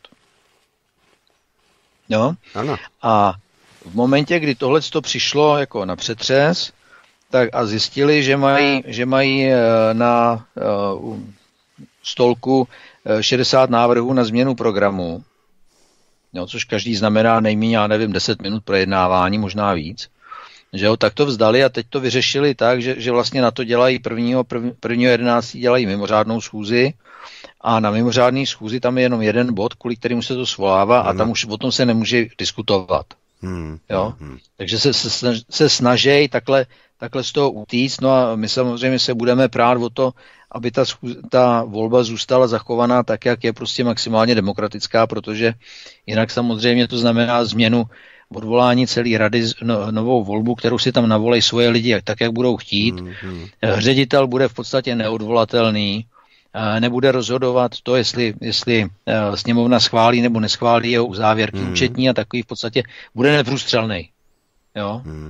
Jo? Ano. A v momentě, kdy tohle to přišlo jako na přetřes, tak a zjistili, že mají, že mají na uh, stolku šedesát návrhů na změnu programu, jo, což každý znamená nejméně, já nevím, deset minut projednávání, možná víc, že jo, tak to vzdali a teď to vyřešili tak, že, že vlastně na to dělají prvního, prvního jedenáctého dělají mimořádnou schůzi a na mimořádné schůzi tam je jenom jeden bod, kvůli kterému se to svolává a tam už o tom se nemůže diskutovat. Hmm. Jo? Hmm. Takže se, se, se snaží takhle, takhle z toho utíct, no a my samozřejmě se budeme prát o to, aby ta, ta volba zůstala zachovaná tak, jak je prostě maximálně demokratická, protože jinak samozřejmě to znamená změnu odvolání celé rady, no, novou volbu, kterou si tam navolej svoje lidi tak, jak budou chtít. Hmm. Ředitel bude v podstatě neodvolatelný, nebude rozhodovat to, jestli, jestli sněmovna schválí nebo neschválí jeho uzávěrky hmm. účetní a takový v podstatě bude neprůstřelnej. Jo? Hmm.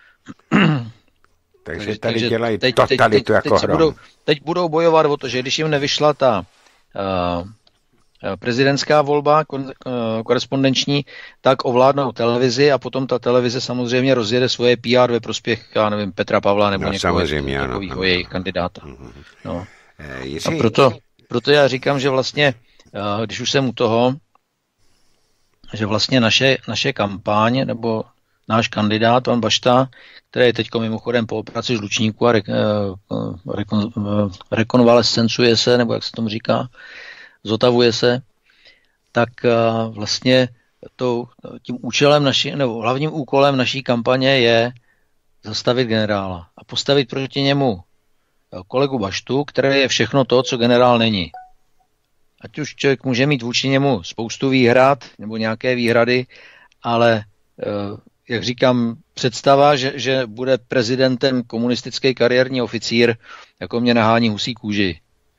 Takže tady takže dělají teď, totalitu teď, teď, jako teď, budou, teď budou bojovat o to, že když jim nevyšla ta uh, prezidentská volba kon, uh, korespondenční, tak ovládnou televizi a potom ta televize samozřejmě rozjede svoje P R ve prospěch, já nevím, Petra Pavla nebo no, někoho takového jejich kandidáta. No. A proto, proto já říkám, že vlastně, když už jsem u toho, že vlastně naše, naše kampaň nebo náš kandidát, pan Bašta, který je teď mimochodem po operaci žlučníku a re, rekon, rekonvalescencuje se, nebo jak se tomu říká, zotavuje se, tak vlastně to, tím účelem naši, nebo hlavním úkolem naší kampaně je zastavit generála a postavit proti němu kolegu Baštu, který je všechno to, co generál není. Ať už člověk může mít vůči němu spoustu výhrad nebo nějaké výhrady, ale jak říkám, představa, že, že bude prezidentem komunistický kariérní oficír, jako mě nahání husí kůži.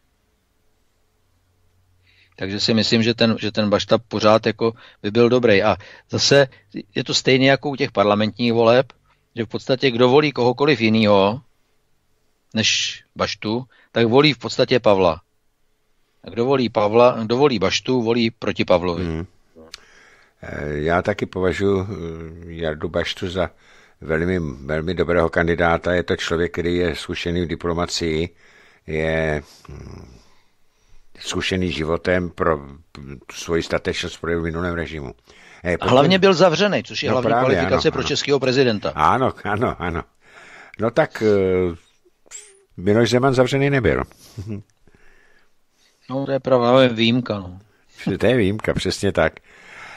Takže si myslím, že ten, že ten Bašta pořád jako by byl dobrý. A zase je to stejné jako u těch parlamentních voleb, že v podstatě kdo volí kohokoliv jinýho, než Baštu, tak volí v podstatě Pavla. A kdo volí Pavla, kdo volí Baštu, volí proti Pavlovi. Hmm. Já taky považuji Jardu Baštu za velmi, velmi dobrého kandidáta. Je to člověk, který je zkušený v diplomacii, je zkušený životem pro svoji statečnost pro minulém režimu. Hey, a hlavně byl zavřený, což je no hlavní právě, kvalifikace ano, pro ano. českého prezidenta. Ano, ano, ano. No tak Miloš Zeman zavřený nebyl. No to je právě výjimka. No. To je výjimka, přesně tak.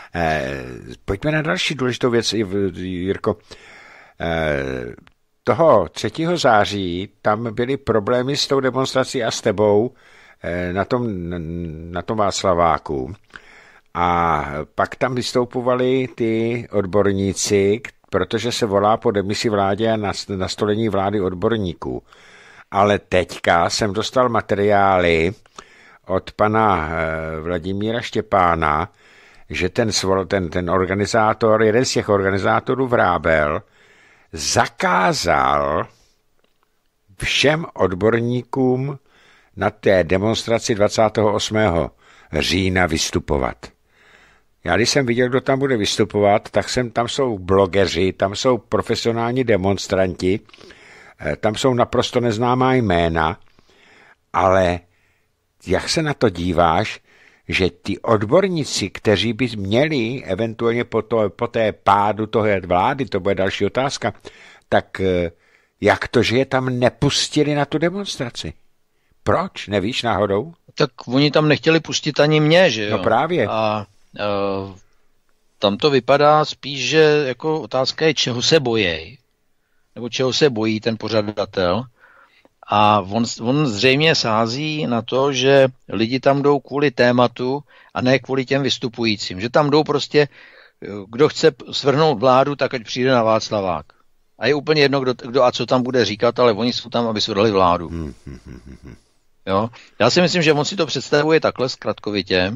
Eh, pojďme na další důležitou věc, Jirko. Eh, toho třetího září tam byly problémy s tou demonstrací a s tebou eh, na tom, na tom Václaváku. A pak tam vystupovali ty odborníci, protože se volá po demisi vládě a nastolení vlády odborníků. Ale teďka jsem dostal materiály od pana Vladimíra Štěpána, že ten, ten, ten organizátor, jeden z těch organizátorů Vrábel, zakázal všem odborníkům na té demonstraci dvacátého osmého října vystupovat. Já když jsem viděl, kdo tam bude vystupovat, tak jsem, tam jsou blogeři, tam jsou profesionální demonstranti, tam jsou naprosto neznámá jména, ale jak se na to díváš, že ty odborníci, kteří by měli eventuálně po, to, po té pádu toho vlády, to bude další otázka, tak jak to, že je tam nepustili na tu demonstraci? Proč? Nevíš náhodou? Tak oni tam nechtěli pustit ani mě, že jo? No právě. A uh, tam to vypadá spíš, že jako otázka je, čeho se bojí, nebo čeho se bojí ten pořadatel. A on, on zřejmě sází na to, že lidi tam jdou kvůli tématu a ne kvůli těm vystupujícím. Že tam jdou prostě, kdo chce svrhnout vládu, tak ať přijde na Václavák. A je úplně jedno, kdo, kdo a co tam bude říkat, ale oni jsou tam, aby svrhli vládu. Jo? Já si myslím, že on si to představuje takhle zkratkovitě.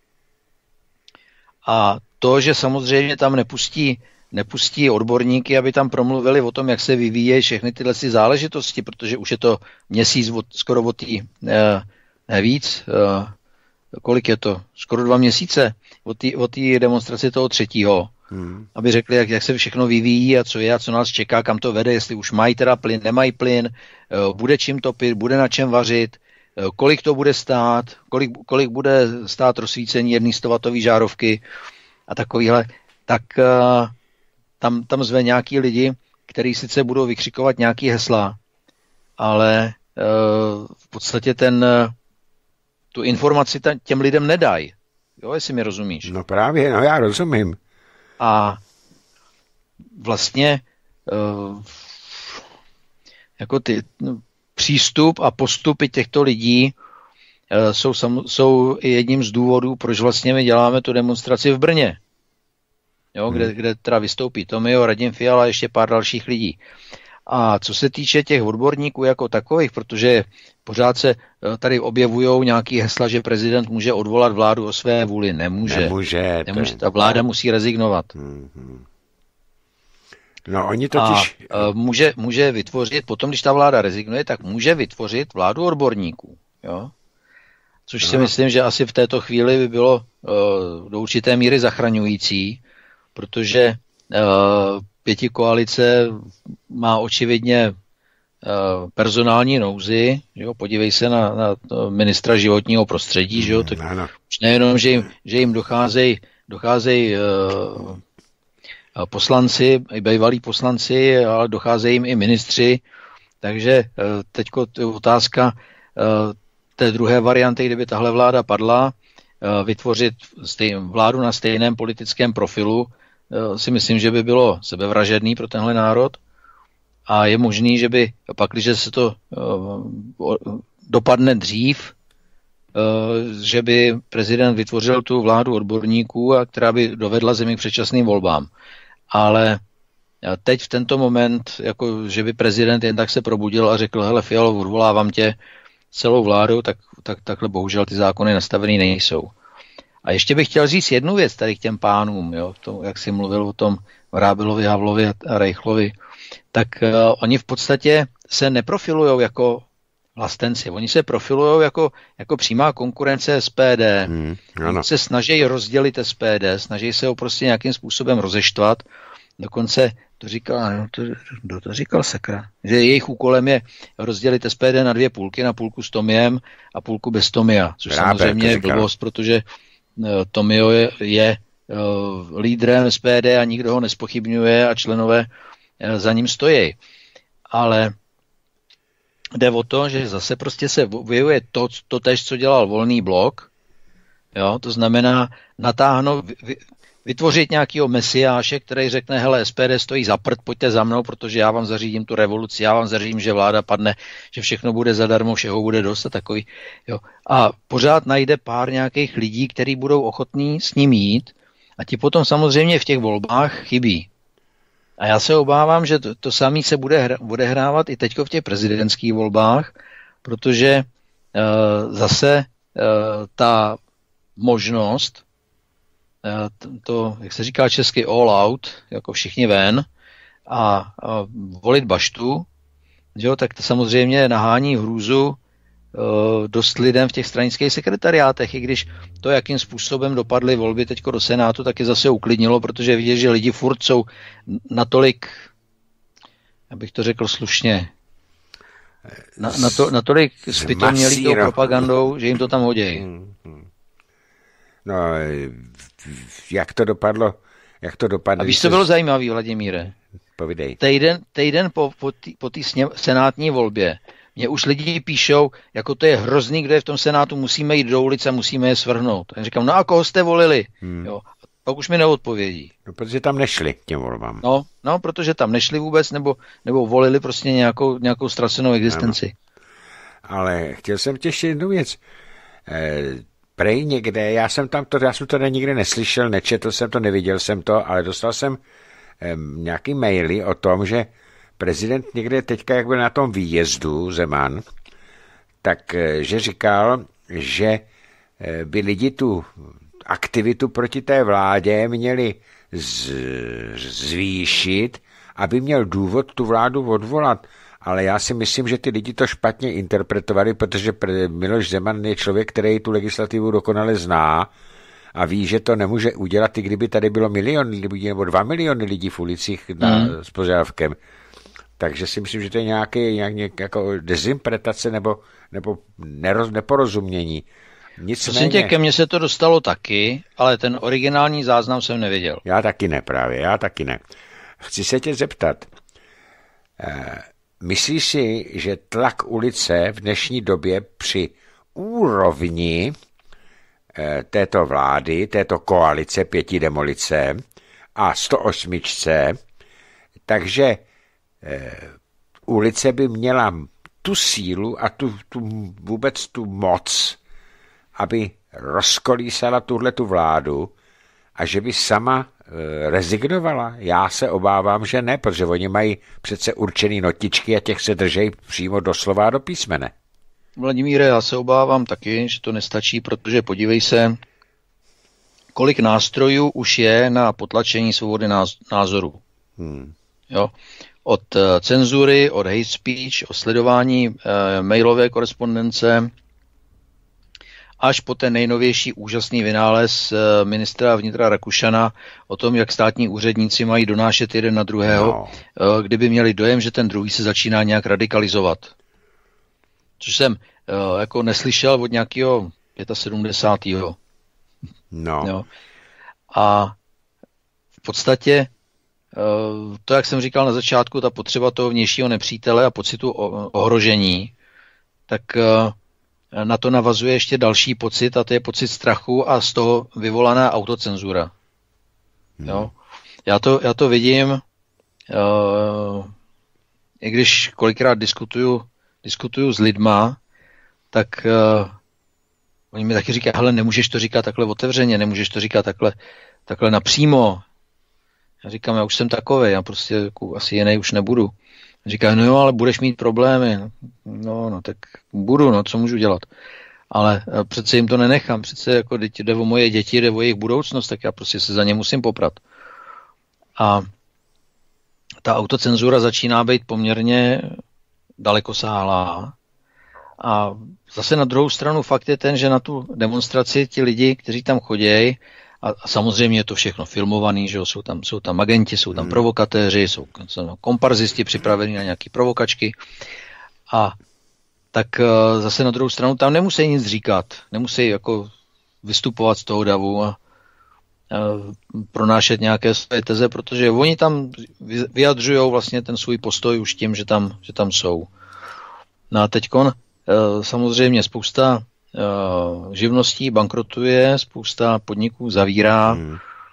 A to, že samozřejmě tam nepustí nepustí odborníky, aby tam promluvili o tom, jak se vyvíjejí všechny tyhle záležitosti, protože už je to měsíc od, skoro od tý, ne, ne víc, kolik je to? Skoro dva měsíce od té demonstrace toho třetího. Hmm. Aby řekli, jak, jak se všechno vyvíjí a co je a co nás čeká, kam to vede, jestli už mají teda plyn, nemají plyn, bude čím topit, bude na čem vařit, kolik to bude stát, kolik, kolik bude stát rozsvícení jedné stovatové žárovky a takovýhle, tak Tam, tam zve nějaký lidi, kteří sice budou vykřikovat nějaký hesla, ale e, v podstatě ten, tu informaci ta, těm lidem nedají. Jo, jestli mi rozumíš. No právě, no já rozumím. A vlastně e, jako ty no, přístup a postupy těchto lidí e, jsou, sam, jsou jedním z důvodů, proč vlastně my děláme tu demonstraci v Brně. Jo, kde, kde teda vystoupí Tomio, Radim Fiala a ještě pár dalších lidí. A co se týče těch odborníků jako takových, protože pořád se tady objevují nějaký hesla, že prezident může odvolat vládu o své vůli. Nemůže. Nemůže. Nemůže. Ta vláda musí rezignovat. No, oni totiž... A může, může vytvořit, potom když ta vláda rezignuje, tak může vytvořit vládu odborníků. Jo? Což no. si myslím, že asi v této chvíli by bylo uh, do určité míry zachraňující, protože uh, pěti koalice má očividně uh, personální nouzi. Jo? Podívej se na, na ministra životního prostředí. Že jo? Tak už nejenom, že jim, že jim docházejí docházej, uh, poslanci, i bývalí poslanci, ale docházejí jim i ministři. Takže uh, teďko je otázka uh, té druhé varianty, kdyby tahle vláda padla, uh, vytvořit stej, vládu na stejném politickém profilu, si myslím, že by bylo sebevražedný pro tenhle národ a je možný, že by pak, když se to uh, dopadne dřív, uh, že by prezident vytvořil tu vládu odborníků, a která by dovedla zemi k předčasným volbám. Ale teď v tento moment, jako že by prezident jen tak se probudil a řekl, hele Fialo, odvolávám tě celou vládu, tak, tak takhle bohužel ty zákony nastavený nejsou. A ještě bych chtěl říct jednu věc tady k těm pánům, jo, tom, jak jsi mluvil o tom Vrábelovi, Havlovi a Reichlovi, tak uh, oni v podstatě se neprofilují jako vlastenci, oni se profilují jako, jako přímá konkurence S P D. Hmm, oni se snaží rozdělit S P D, snaží se ho prostě nějakým způsobem rozeštvat, dokonce to říkal, no to, kdo to říkal sakra, že jejich úkolem je rozdělit S P D na dvě půlky, na půlku s Tomiem a půlku bez Tomia, což Rábe, samozřejmě je blbost, protože Tomio je, je uh, lídrem S P D a nikdo ho nespochybňuje a členové uh, za ním stojí. Ale jde o to, že zase prostě se vyjevuje to, to tež, co dělal Volný blok. Jo? To znamená natáhnout, vy, vytvořit nějakého mesiáše, který řekne, hele, S P D stojí za prd, pojďte za mnou, protože já vám zařídím tu revoluci, já vám zařídím, že vláda padne, že všechno bude zadarmo, všeho bude dost a takový. Jo. A pořád najde pár nějakých lidí, kteří budou ochotní s ním jít a ti potom samozřejmě v těch volbách chybí. A já se obávám, že to, to samé se bude, hra, bude hrávat i teďko v těch prezidentských volbách, protože uh, zase uh, ta možnost, uh, to, jak se říká česky, all out, jako všichni ven, a, a volit baštu, že jo, tak to samozřejmě nahání hrůzu dost lidem v těch stranických sekretariátech, i když to, jakým způsobem dopadly volby teďko do Senátu, tak je zase uklidnilo, protože vidět, že lidi furt jsou natolik, abych to řekl slušně, na, na to, natolik zpytomělí tou propagandou, že jim to tam hodějí. No, jak to dopadlo? Jak to dopadlo? A víš, co bylo zajímavé, Vladimíre? Povídej. Týden, týden po, po té senátní volbě mě už lidi píšou, jako to je hrozný, kdo je v tom Senátu, musíme jít do ulice, musíme je svrhnout. A já říkám, no a koho jste volili? Hmm. Jo. A pak už mi neodpovědí. No, protože tam nešli k těm volbám. No, no, protože tam nešli vůbec, nebo, nebo volili prostě nějakou, nějakou ztracenou existenci. Ano. Ale chtěl jsem tě ještě jednu věc. E, prej někde, já jsem tam to, já jsem to nikde neslyšel, nečetl jsem to, neviděl jsem to, ale dostal jsem e, nějaký maily o tom, že prezident někde teďka, jak byl na tom výjezdu Zeman, tak že říkal, že by lidi tu aktivitu proti té vládě měli z, zvýšit, aby měl důvod tu vládu odvolat. Ale já si myslím, že ty lidi to špatně interpretovali, protože Miloš Zeman je člověk, který tu legislativu dokonale zná a ví, že to nemůže udělat, i kdyby tady bylo milion lidí nebo dva miliony lidí v ulicích na, mm. s požadavkem. Takže si myslím, že to je nějaké, nějaké jako dezinterpretace nebo, nebo neroz, neporozumění. Nicméně... Tě, ke mně se to dostalo taky, ale ten originální záznam jsem neviděl. Já taky ne právě, já taky ne. Chci se tě zeptat, eh, myslíš si, že tlak ulice v dnešní době při úrovni eh, této vlády, této koalice pěti demolice a sto osm, takže Uh, ulice by měla tu sílu a tu, tu vůbec tu moc, aby rozkolísala tuhletu vládu a že by sama uh, rezignovala? Já se obávám, že ne, protože oni mají přece určený notičky a těch se držejí přímo doslova a do písmene. Vladimíre, já se obávám taky, že to nestačí, protože podívej se, kolik nástrojů už je na potlačení svobody názoru. Hmm. Jo. Od cenzury, od hate speech, od sledování e, mailové korespondence, až po ten nejnovější úžasný vynález e, ministra vnitra Rakušana o tom, jak státní úředníci mají donášet jeden na druhého, no. e, kdyby měli dojem, že ten druhý se začíná nějak radikalizovat. Což jsem e, jako neslyšel od nějakého sedmdesátého pátého No. Jo. A v podstatě to, jak jsem říkal na začátku, ta potřeba toho vnějšího nepřítele a pocitu ohrožení, tak na to navazuje ještě další pocit, a to je pocit strachu a z toho vyvolaná autocenzura. Hmm. Jo? Já, to, já to vidím, uh, i když kolikrát diskutuju, diskutuju s lidma, tak uh, oni mi taky říkají, hele, nemůžeš to říkat takhle otevřeně, nemůžeš to říkat takhle, takhle napřímo. Já říkám, já už jsem takovej, já prostě jako, asi jiný už nebudu. Říká, no jo, ale budeš mít problémy. No, no, tak budu, no, co můžu dělat. Ale přece jim to nenechám, přece jako jde o moje děti, jde o jejich budoucnost, tak já prostě se za ně musím poprat. A ta autocenzura začíná být poměrně dalekosáhlá. A zase na druhou stranu fakt je ten, že na tu demonstraci ti lidi, kteří tam chodějí, a, a samozřejmě je to všechno filmovaný, že jo? Jsou tam, jsou tam agenti, jsou tam hmm. provokatéři, jsou, jsou komparzisti připravení na nějaké provokačky. A tak uh, zase na druhou stranu tam nemusí nic říkat, nemusí jako vystupovat z toho davu a uh, pronášet nějaké své teze, protože oni tam vyjadřují vlastně ten svůj postoj už tím, že tam, že tam jsou. No a teďkon uh, samozřejmě spousta Uh, živností bankrotuje, spousta podniků zavírá. Hmm.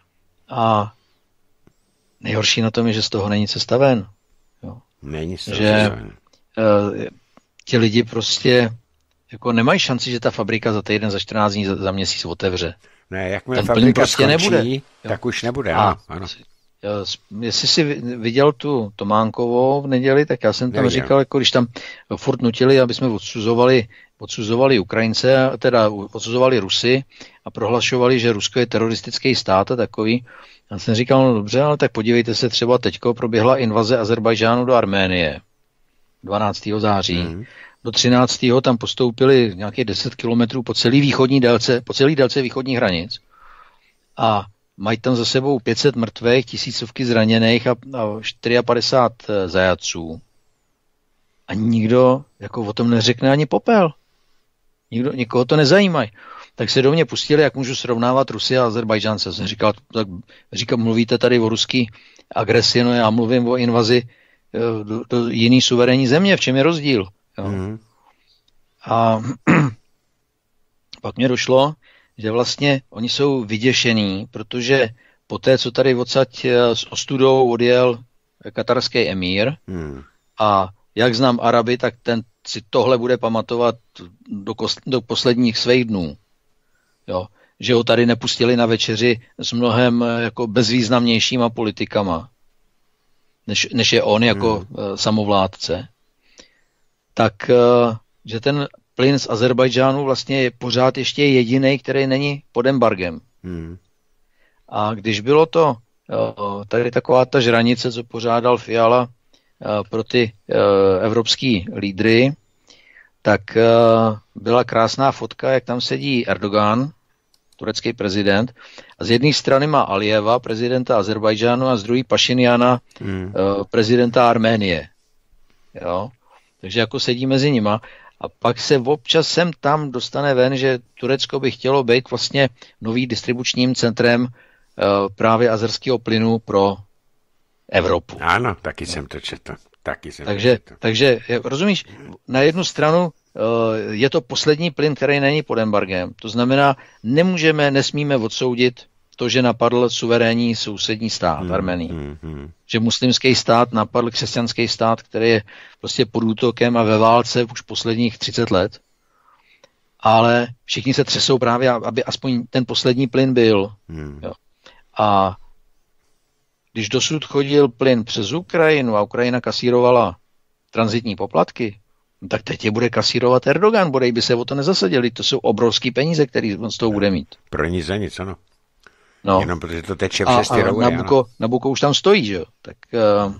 A nejhorší na tom je, že z toho není cesta ven. Jo. Není cesta že ven. Uh, ti lidi prostě jako nemají šanci, že ta fabrika za týden, za čtrnáct dní, za, za měsíc otevře. Ne, jakmile ten fabrika prostě skončí, nebude. tak už nebude. A, ano, ano. Jestli jsi viděl tu Tománkovou v neděli, tak já jsem tam Neviděl. říkal, jako když tam furt nutili, aby jsme odsuzovali, odsuzovali Ukrajince, teda odsuzovali Rusy a prohlašovali, že Rusko je teroristický stát a takový. Já jsem říkal, no dobře, ale tak podívejte se, třeba teďko proběhla invaze Azerbajdžánu do Arménie dvanáctého září. Mm. Do třináctého tam postoupili nějakých deset kilometrů po celé východní délce, po celé délce východních hranic a mají tam za sebou pět set mrtvých, tisícovky zraněných a, a padesát čtyři zajatců. A nikdo jako o tom neřekne ani popel. Nikdo, nikoho to nezajímají. Tak se do mě pustili, jak můžu srovnávat Rusy a Azerbajdžánce. Jsem říkal, tak říkal, mluvíte tady o ruský agresi, no já mluvím o invazi do, do jiný suverénní země. V čem je rozdíl? Jo. Mm. A pak mě došlo, že vlastně oni jsou vyděšení, protože po té, co tady odsaď s ostudou odjel katarský emír hmm. a jak znám Araby, tak ten si tohle bude pamatovat do, kos- do posledních svých dnů. Jo. Že ho tady nepustili na večeři s mnohem jako bezvýznamnějšíma politikama, než, než je on jako hmm. uh, samovládce. Tak, uh, že ten plyn z Azerbajdžánu vlastně je pořád ještě jediný, který není pod embargem. Hmm. A když bylo to tady taková ta žranice, co pořádal Fiala pro ty evropský lídry, tak byla krásná fotka, jak tam sedí Erdogan, turecký prezident, a z jedné strany má Alijeva, prezidenta Azerbajdžánu, a z druhé Pašinjana, hmm. prezidenta Arménie. Jo? Takže jako sedí mezi nima. A pak se občas sem tam dostane ven, že Turecko by chtělo být vlastně nový distribučním centrem uh, právě azerského plynu pro Evropu. Ano, taky jsem to četl. Taky jsem takže, to četl. takže, rozumíš, na jednu stranu uh, je to poslední plyn, který není pod embargem. To znamená, nemůžeme, nesmíme odsoudit to, že napadl suverénní sousední stát, hmm, Armenii. Hmm, hmm. Že muslimský stát napadl křesťanský stát, který je prostě pod útokem a ve válce už posledních třicet let. Ale všichni se třesou právě, aby aspoň ten poslední plyn byl. Hmm. Jo. A když dosud chodil plyn přes Ukrajinu a Ukrajina kasírovala tranzitní poplatky, tak teď je bude kasírovat Erdogan, bodej by se o to nezasadili. To jsou obrovský peníze, který on z toho bude mít. Pro nic za nic, ano. No. Jenom protože to teče přes ty rouhy. Nabuko, Nabuko už tam stojí, že jo? Tak, uh...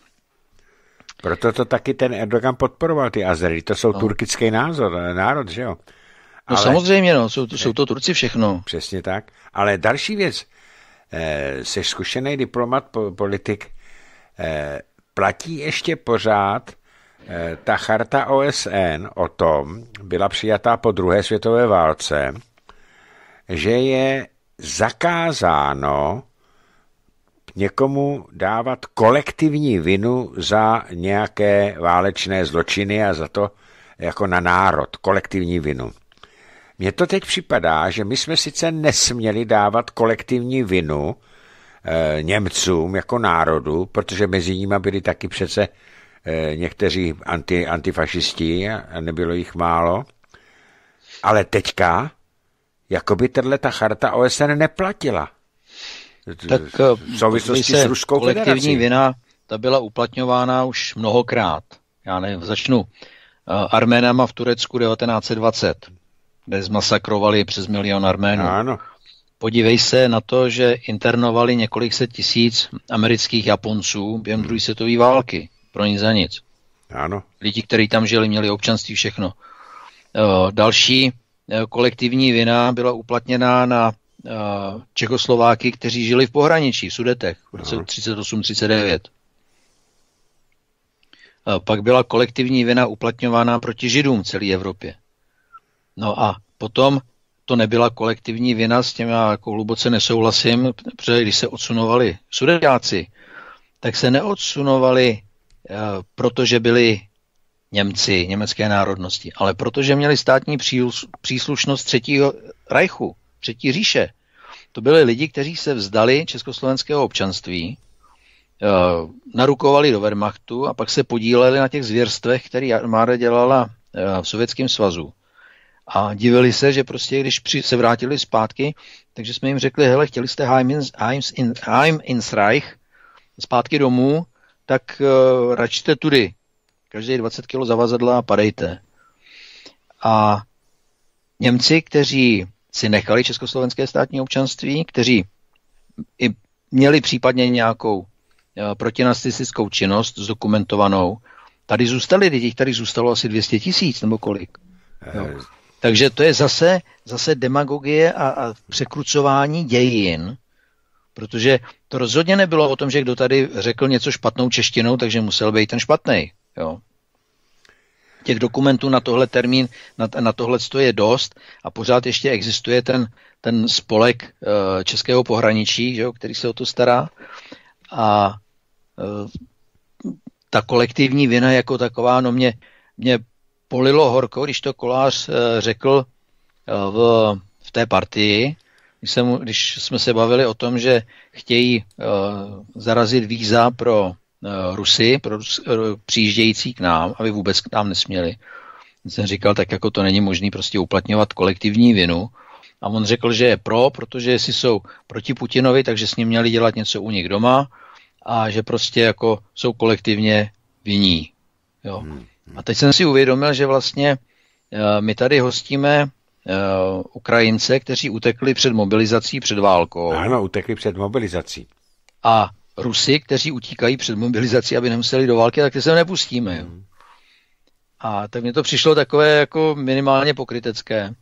Proto to taky ten Erdogan podporoval, ty Azery. To jsou no. turkický názor, národ, že jo? No ale... samozřejmě, no. Jsou, jsou to Turci všechno. Přesně tak. Ale další věc. Eh, jsi zkušený diplomat, po, politik. Eh, platí ještě pořád eh, ta charta O S N o tom, byla přijatá po druhé světové válce, že je zakázáno někomu dávat kolektivní vinu za nějaké válečné zločiny a za to jako na národ, kolektivní vinu. Mně to teď připadá, že my jsme sice nesměli dávat kolektivní vinu e, Němcům jako národu, protože mezi nimi byli taky přece e, někteří anti, antifašisti a nebylo jich málo. Ale teďka jakoby tato charta O S N neplatila. Tak v souvislosti s Ruskou kolektivní federací. Vina, ta byla uplatňována už mnohokrát. Já nevím, začnu uh, Arménama v Turecku devatenáct set dvacet, kde zmasakrovali přes milion Arménů. Ano. Podívej se na to, že internovali několik set tisíc amerických Japonců během druhé světové války. Pro nic za nic. Ano. Lidi, kteří tam žili, měli občanství, všechno. Uh, další uh, kolektivní vina byla uplatněná na uh, Čechoslováky, kteří žili v pohraničí, v Sudetech, v roce třicet osm třicet devět. Uh, pak byla kolektivní vina uplatňována proti Židům v celé Evropě. No a potom to nebyla kolektivní vina, s tím já jako hluboce nesouhlasím, protože když se odsunovali Sudeťáci, tak se neodsunovali, uh, protože byli Němci, německé národnosti, ale protože měli státní příslušnost třetího Reichu, třetí říše. to byli lidi, kteří se vzdali československého občanství, narukovali do Wehrmachtu a pak se podíleli na těch zvěrstvech, které armáda dělala v Sovětském svazu. A divili se, že prostě, když při, se vrátili zpátky, takže jsme jim řekli, hele, chtěli jste Heim ins Reich, zpátky domů, tak uh, račte tudy. Každý dvacet kilo zavazadla a padejte. A Němci, kteří si nechali československé státní občanství, kteří i měli případně nějakou uh, protinacistickou činnost zdokumentovanou, tady zůstali lidi, tady zůstalo asi dvě stě tisíc nebo kolik. Jo. Takže to je zase, zase demagogie a, a překrucování dějin, protože to rozhodně nebylo o tom, že kdo tady řekl něco špatnou češtinou, takže musel být ten špatnej. Jo. Těch dokumentů na tohle termín, na, na tohle je dost a pořád ještě existuje ten, ten spolek uh, českého pohraničí, že jo, který se o to stará. A uh, ta kolektivní vina jako taková, no mě, mě polilo horko, když to Kolář uh, řekl uh, v, v té partii, když, jsem, když jsme se bavili o tom, že chtějí uh, zarazit víza pro uh, Rusy, pro uh, přijíždějící k nám, aby vůbec k nám nesměli. Jsem říkal, tak jako to není možné prostě uplatňovat kolektivní vinu. A on řekl, že je pro, protože jestli jsou proti Putinovi, takže s ním měli dělat něco u nich doma a že prostě jako jsou kolektivně vinní. Jo. A teď jsem si uvědomil, že vlastně uh, my tady hostíme Uh, Ukrajince, kteří utekli před mobilizací, před válkou. Ano, utekli před mobilizací. A Rusy, kteří utíkají před mobilizací, aby nemuseli do války, tak ty se nepustíme. Jo. Hmm. A tak mně to přišlo takové jako minimálně pokrytecké.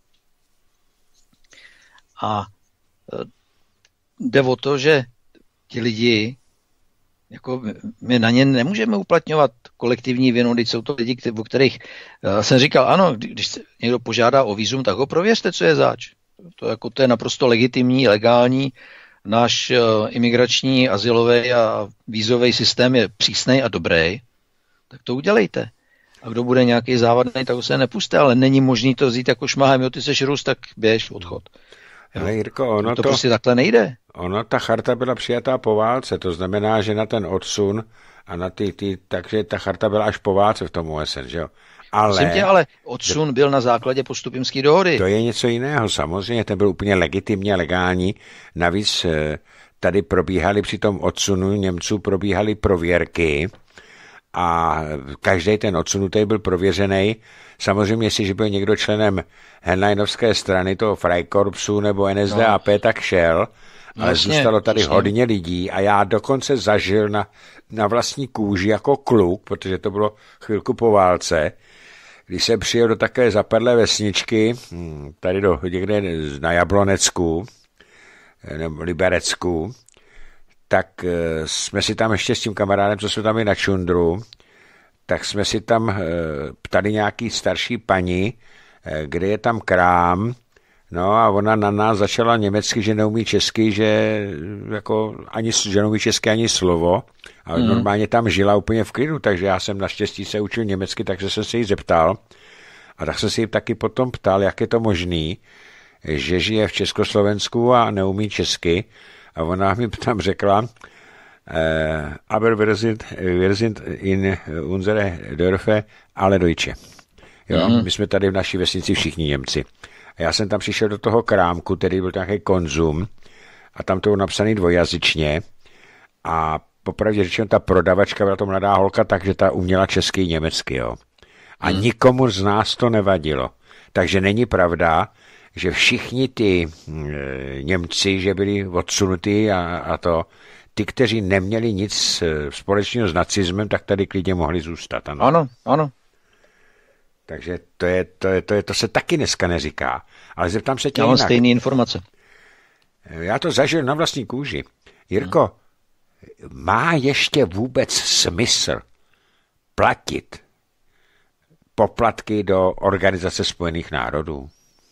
A uh, jde o to, že ti lidi, jako my na ně nemůžeme uplatňovat kolektivní vinu, když jsou to lidi, o kterých já jsem říkal, ano, když někdo požádá o vízum, tak ho prověřte, co je zač. To, jako, to je naprosto legitimní, legální. Náš uh, imigrační, azylový a vízový systém je přísnej a dobrý. Tak to udělejte. A kdo bude nějaký závadný, tak ho se nepuste, ale není možný to vzít jako šmahem, jo, ty seš Rus, tak běž, odchod. Ale Jirko, ono to, to to prostě takhle nejde. Ono, ta charta byla přijatá po válce, to znamená, že na ten odsun a na ty, ty takže ta charta byla až po válce v tom U S N, že jo. Ale, tě, ale odsun byl na základě Postupimské dohody. To je něco jiného, samozřejmě, ten byl úplně legitimně legální. Navíc tady probíhaly při tom odsunu Němců probíhaly prověrky a každý ten odsunutý byl prověřený. Samozřejmě, jestliže byl někdo členem Henleinovské strany, toho Freikorpsu nebo N S D A P, no. tak šel, ale vlastně, zůstalo tady vlastně. hodně lidí a já dokonce zažil na, na vlastní kůži jako kluk, protože to bylo chvilku po válce, když jsem přijel do takové zapadlé vesničky, tady do někde na Jablonecku, nebo Liberecku, tak jsme si tam ještě s tím kamarádem, co jsme tam i na čundru, tak jsme si tam ptali nějaký starší paní, kde je tam krám, no a ona na nás začala německy, že neumí česky, že jako ani, že neumí česky ani slovo, ale mm. normálně tam žila úplně v klidu, takže já jsem naštěstí se učil německy, takže jsem se jí zeptal a tak jsem si jí taky potom ptal, jak je to možný, že žije v Československu a neumí česky a ona mi tam řekla, Uh, aber wir sind, wir sind in unsere Dörfe alle Deutsche. Jo, mm-hmm. My jsme tady v naší vesnici všichni Němci. A já jsem tam přišel do toho krámku, který byl nějaký konzum a tam to bylo napsané dvojjazyčně a popravdě řečeno ta prodavačka byla to mladá holka, takže ta uměla česky i německy. Jo. A mm. nikomu z nás to nevadilo. Takže není pravda, že všichni ty e, Němci, že byli odsunutí a, a to ty, kteří neměli nic společného s nacismem, tak tady klidně mohli zůstat. Ano, ano. ano. Takže to, je, to, je, to, je, to se taky dneska neříká. Ale zeptám se tě Já jinak. mám stejné informace. Já to zažil na vlastní kůži. Jirko, hmm. má ještě vůbec smysl platit poplatky do Organizace spojených národů?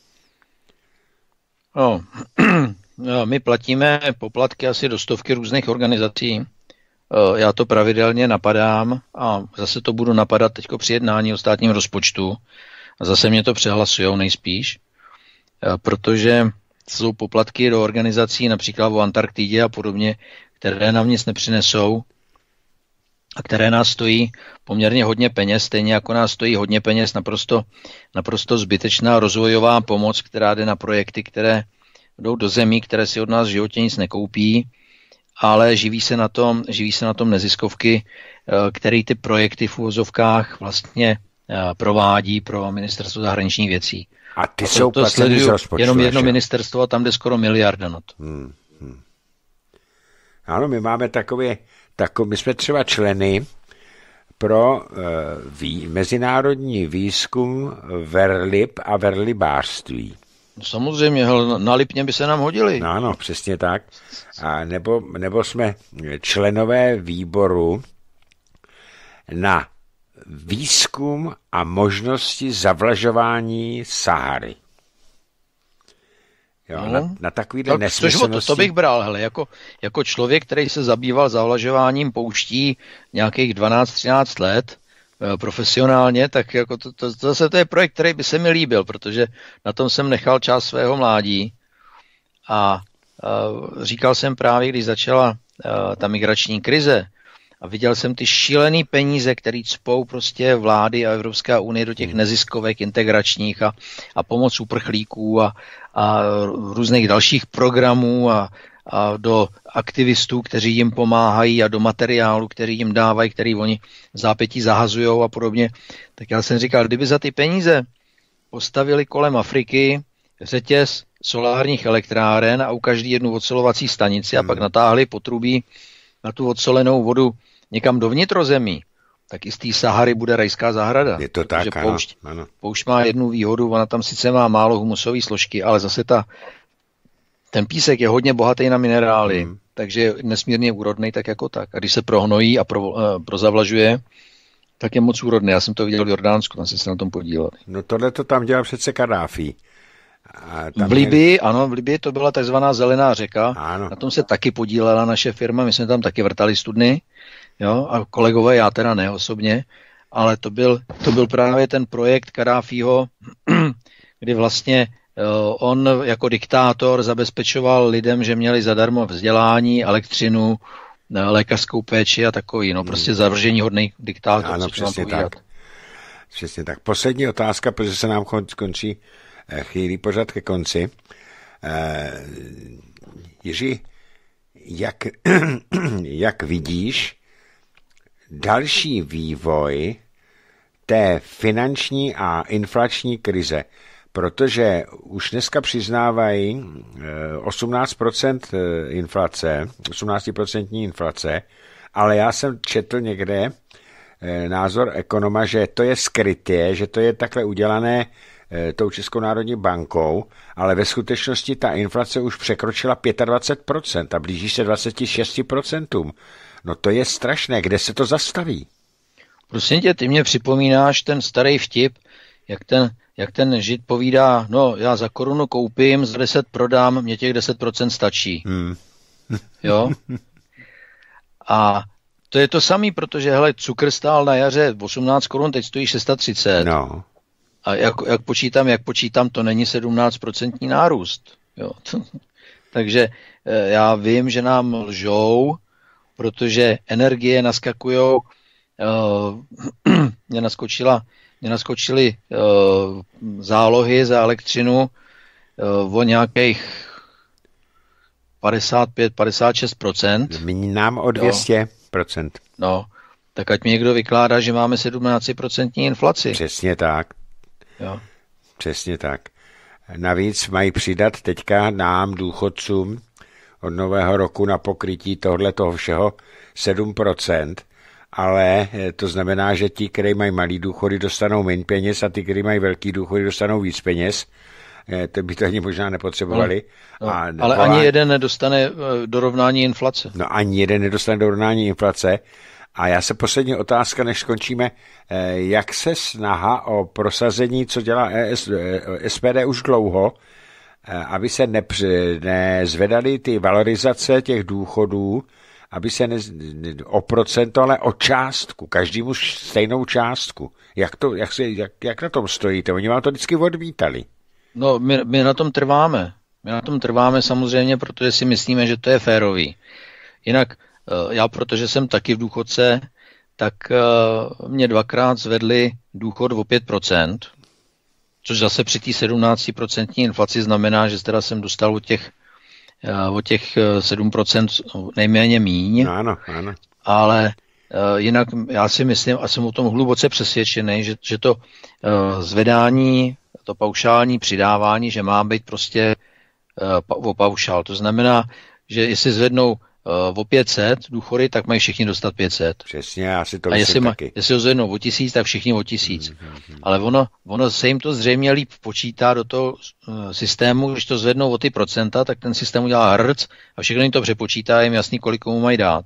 No, my platíme poplatky asi do stovky různých organizací. Já to pravidelně napadám a zase to budu napadat teďko při jednání o státním rozpočtu. A zase mě to přehlasujou nejspíš, protože jsou poplatky do organizací, například o Antarktidě a podobně, které nám nic nepřinesou a které nás stojí poměrně hodně peněz, stejně jako nás stojí hodně peněz naprosto, naprosto zbytečná rozvojová pomoc, která jde na projekty, které jdou do zemí, které si od nás v životě nic nekoupí, ale živí se na tom, živí se na tom neziskovky, které ty projekty v uvozovkách vlastně provádí pro ministerstvo zahraničních věcí. A ty a to, jsou to sledují jenom jedno že? ministerstvo a tam jde skoro miliarda na to. Hmm, hmm. Ano, my máme takové, takové, my jsme třeba členy pro uh, vý, mezinárodní výzkum verlib a verlibářství. No samozřejmě, hele, na Lipně by se nám hodili. No, ano, přesně tak. A nebo, nebo jsme členové výboru na výzkum a možnosti zavlažování Sahary. Jo, no, na, na takovýhle tak, nesmyslnosti. To, to bych bral, hele, jako, jako člověk, který se zabýval zavlažováním pouští nějakých dvanáct třináct let e, profesionálně, tak jako to, to, to zase to je projekt, který by se mi líbil, protože na tom jsem nechal část svého mládí a e, říkal jsem právě, když začala e, ta migrační krize, a viděl jsem ty šílený peníze, které cpou prostě vlády a Evropská unie do těch neziskovek integračních a, a pomoc uprchlíků a, a různých dalších programů a, a do aktivistů, kteří jim pomáhají a do materiálu, který jim dávají, který oni v zápětí zahazujou a podobně. Tak já jsem říkal, kdyby za ty peníze postavili kolem Afriky řetěz solárních elektráren a u každý jednu ocelovací stanici a pak natáhli potrubí na tu odsolenou vodu někam do vnitrozemí, tak i z té Sahary bude rajská zahrada. Je to tak, ano, poušť, ano. poušť má jednu výhodu, ona tam sice má málo humusové složky, ale zase ta, ten písek je hodně bohatý na minerály, hmm. takže je nesmírně úrodný tak jako tak. A když se prohnojí a pro, uh, prozavlažuje, tak je moc úrodný. Já jsem to viděl v Jordánsku, tam jsem se na tom podílel. No tohle to tam dělal přece Kadáfi. V Libii, je... ano, v Libii to byla takzvaná zelená řeka. Ano. Na tom se taky podílela naše firma, my jsme tam taky vrtali studny, jo, a kolegové, já teda ne osobně, ale to byl, to byl právě ten projekt Kadáfího, kdy vlastně uh, on jako diktátor zabezpečoval lidem, že měli zadarmo vzdělání, elektřinu, lékařskou péči a takový, no prostě zavržení hodný diktátor. Ano, přesně tak. Přesně tak. Poslední otázka, protože se nám končí chvíli pořád ke konci. Eh, Jiří, jak, jak vidíš další vývoj té finanční a inflační krize? Protože už dneska přiznávají osmnáct procent inflace, osmnáct procent inflace, ale já jsem četl někde názor ekonoma, že to je skrytě, že to je takhle udělané tou Českou národní bankou, ale ve skutečnosti ta inflace už překročila dvacet pět procent a blíží se dvacet šest procent. No to je strašné, kde se to zastaví? Prosím tě, ty mě připomínáš ten starý vtip, jak ten, jak ten žid povídá, no já za korunu koupím, za deset prodám, mě těch deset procent stačí. Hmm. Jo? A to je to samý, protože hele, cukr stál na jaře osmnáct korun, teď stojí třicet šest. No. A jak, jak počítám, jak počítám, to není sedmnáct procent nárůst. Jo. Takže já vím, že nám lžou, protože energie naskakujou, uh, mě naskočila, mě naskočily uh, zálohy za elektřinu uh, o nějakých padesát pět padesát šest procent. Míní nám o dvě stě procent. No, tak ať mi někdo vykládá, že máme sedmnáct procent inflaci. Přesně tak. Jo. Přesně tak. Navíc mají přidat teďka nám, důchodcům, od nového roku na pokrytí tohle toho všeho sedm procent, ale to znamená, že ti, kteří mají malý důchody, dostanou méně peněz a ti, kteří mají velký důchody, dostanou víc peněz. To by to ani možná nepotřebovali. No, no, a ale volá... ani jeden nedostane dorovnání inflace. No ani jeden nedostane dorovnání inflace. A já se poslední otázka, než skončíme, jak se snaha o prosazení, co dělá S P D už dlouho, aby se nezvedaly ty valorizace těch důchodů, aby se ne, o procento, ale o částku, každému stejnou částku. Jak, to, jak, se, jak, jak na tom stojíte? Oni vám to vždycky odmítali. No, my, my na tom trváme. My na tom trváme samozřejmě, protože si myslíme, že to je férový. Jinak já, protože jsem taky v důchodce, tak mě dvakrát zvedli důchod o pět procent, což zase při té sedmnáctiprocentní inflaci znamená, že teda jsem dostal od těch, od těch sedm procent nejméně míň. Ano, ano. Ale jinak já si myslím, a jsem o tom hluboce přesvědčený, že, že to zvedání, to paušální přidávání, že má být prostě o paušál. To znamená, že jestli zvednou o pět set důchody, tak mají všichni dostat pět set. Přesně, já si to a jestli, ma, taky. jestli ho zvednou o tisíc, tak všichni o tisíc. Mm-hmm. Ale ono, ono se jim to zřejmě líp počítá do toho uh, systému, když to zvednou o ty procenta, tak ten systém udělá hrc a všechno jim to přepočítá, jim jasný, kolik komu mají dát.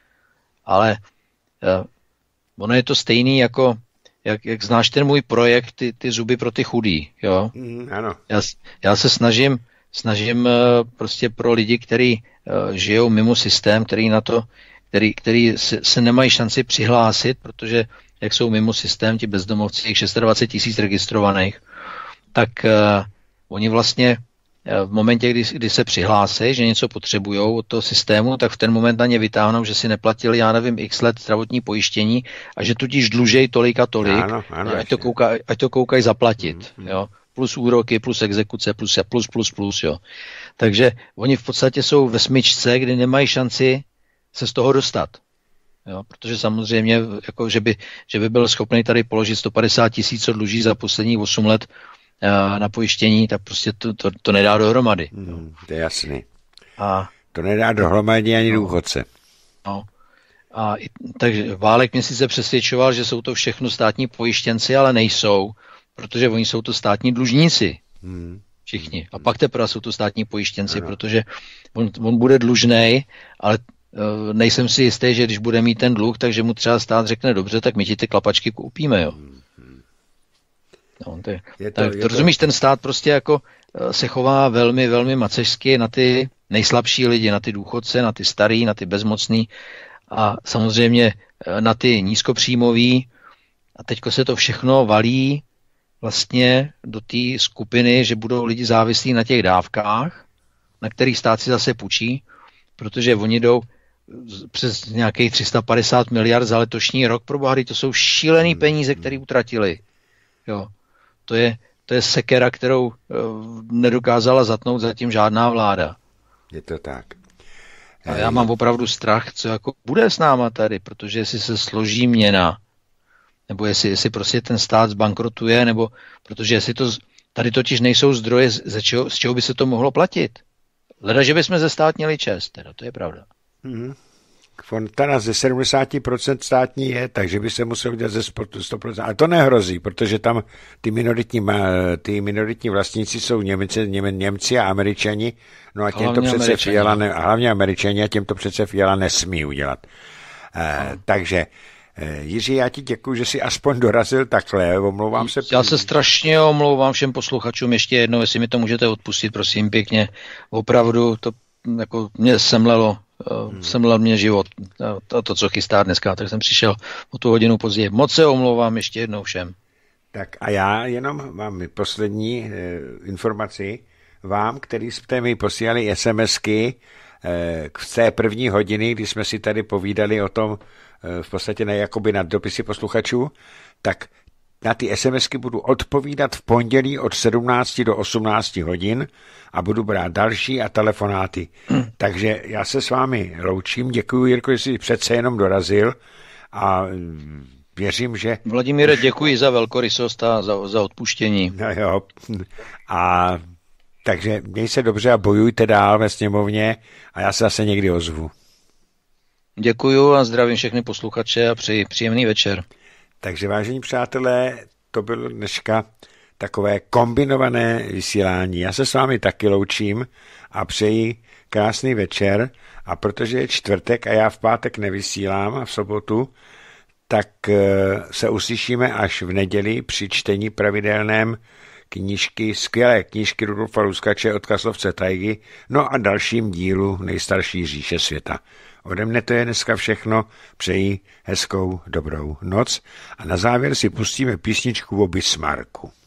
Ale uh, ono je to stejný jako, jak, jak znáš ten můj projekt, ty, ty zuby pro ty chudý, jo? Mm, ano. Já, já se snažím, snažím uh, prostě pro lidi, kteří uh, žijou mimo systém, který na to, který, který se, se nemají šanci přihlásit, protože jak jsou mimo systém, ti bezdomovci, jich dvacet šest tisíc registrovaných, tak uh, oni vlastně uh, v momentě, kdy, kdy se přihlásí, že něco potřebují od toho systému, tak v ten moment na ně vytáhnou, že si neplatili, já nevím, x let zdravotní pojištění a že tudíž dlužej tolik a tolik, ano, ano, ať, to kouka, ať to koukají zaplatit, mm, jo. Plus úroky, plus exekuce, plus, plus, plus, plus, jo. Takže oni v podstatě jsou ve smyčce, kdy nemají šanci se z toho dostat. Jo, protože samozřejmě, jako, že, by, že by byl schopný tady položit sto padesát tisíc, co dluží za poslední osm let uh, na pojištění, tak prostě to, to, to nedá dohromady. Hmm, to je jasný. A, to nedá dohromady ani důchodce. No. A, takže Válek mě sice přesvědčoval, že jsou to všechno státní pojištěnci, ale nejsou, protože oni jsou to státní dlužníci. Hmm. Všichni. A pak teprve jsou to státní pojištěnci, ano. Protože on, on bude dlužnej, ale nejsem si jistý, že když bude mít ten dluh, takže mu třeba stát řekne, dobře, tak my ti ty klapačky koupíme, jo. No, to je, je to, tak, je to rozumíš, ten stát prostě jako se chová velmi, velmi macežsky na ty nejslabší lidi, na ty důchodce, na ty starý, na ty bezmocný a samozřejmě na ty nízkopříjmový a teďko se to všechno valí vlastně do té skupiny, že budou lidi závislí na těch dávkách, na kterých stát si zase půjčí, protože oni jdou přes nějakých tři sta padesát miliard za letošní rok, pro boha, to jsou šílený peníze, které utratili. Jo. To je, to je sekera, kterou uh, nedokázala zatnout zatím žádná vláda. Je to tak. A já mám opravdu strach, co jako bude s náma tady, protože jestli se složí měna, nebo jestli, jestli prostě ten stát zbankrotuje, nebo protože jestli to, tady totiž nejsou zdroje, z čeho, z čeho by se to mohlo platit. Leda, že bychom ze stát měli čest, teda, to je pravda. Hmm. Fontana ze sedmdesát procent státní je, takže by se musel udělat ze sto procent. Ale to nehrozí, protože tam ty minoritní, ty minoritní vlastníci jsou Němci, Něm, Němci a Američani, no a těm to přece Fiala, ne, a hlavně Američani, a těm to přece Fiala nesmí udělat. Eh, takže Jiří, já ti děkuju, že jsi aspoň dorazil takhle, omlouvám se. Já se strašně omlouvám všem posluchačům ještě jednou, jestli mi to můžete odpustit, prosím pěkně. Opravdu to jako mě semlelo, hmm. semlel mě život, to, to, co chystá dneska, tak jsem přišel o tu hodinu později. Moc se omlouvám ještě jednou všem. Tak a já jenom mám poslední eh, informaci vám, který jste mi posílali SMSky eh, v té první hodiny, kdy jsme si tady povídali o tom, v podstatě ne jakoby na dopisy posluchačů, tak na ty SMSky budu odpovídat v pondělí od sedmnácti do osmnácti hodin a budu brát další a telefonáty. Hmm. Takže já se s vámi loučím. Děkuji, Jirko, že jsi přece jenom dorazil a věřím, že... Vladimíre, děkuji za velkorysost a za, za odpuštění. No jo. A takže měj se dobře a bojujte dál ve sněmovně a já se zase někdy ozvu. Děkuju a zdravím všechny posluchače a přeji příjemný večer. Takže vážení přátelé, to bylo dneška takové kombinované vysílání. Já se s vámi taky loučím a přeji krásný večer a protože je čtvrtek a já v pátek nevysílám a v sobotu, tak se uslyšíme až v neděli při čtení pravidelném knížky, skvělé knížky Rudolfa Luskače od Kaslovce Tajgy, no a dalším dílu Nejstarší říše světa. Ode mne to je dneska všechno, přeji hezkou dobrou noc a na závěr si pustíme písničku o Bismarcku.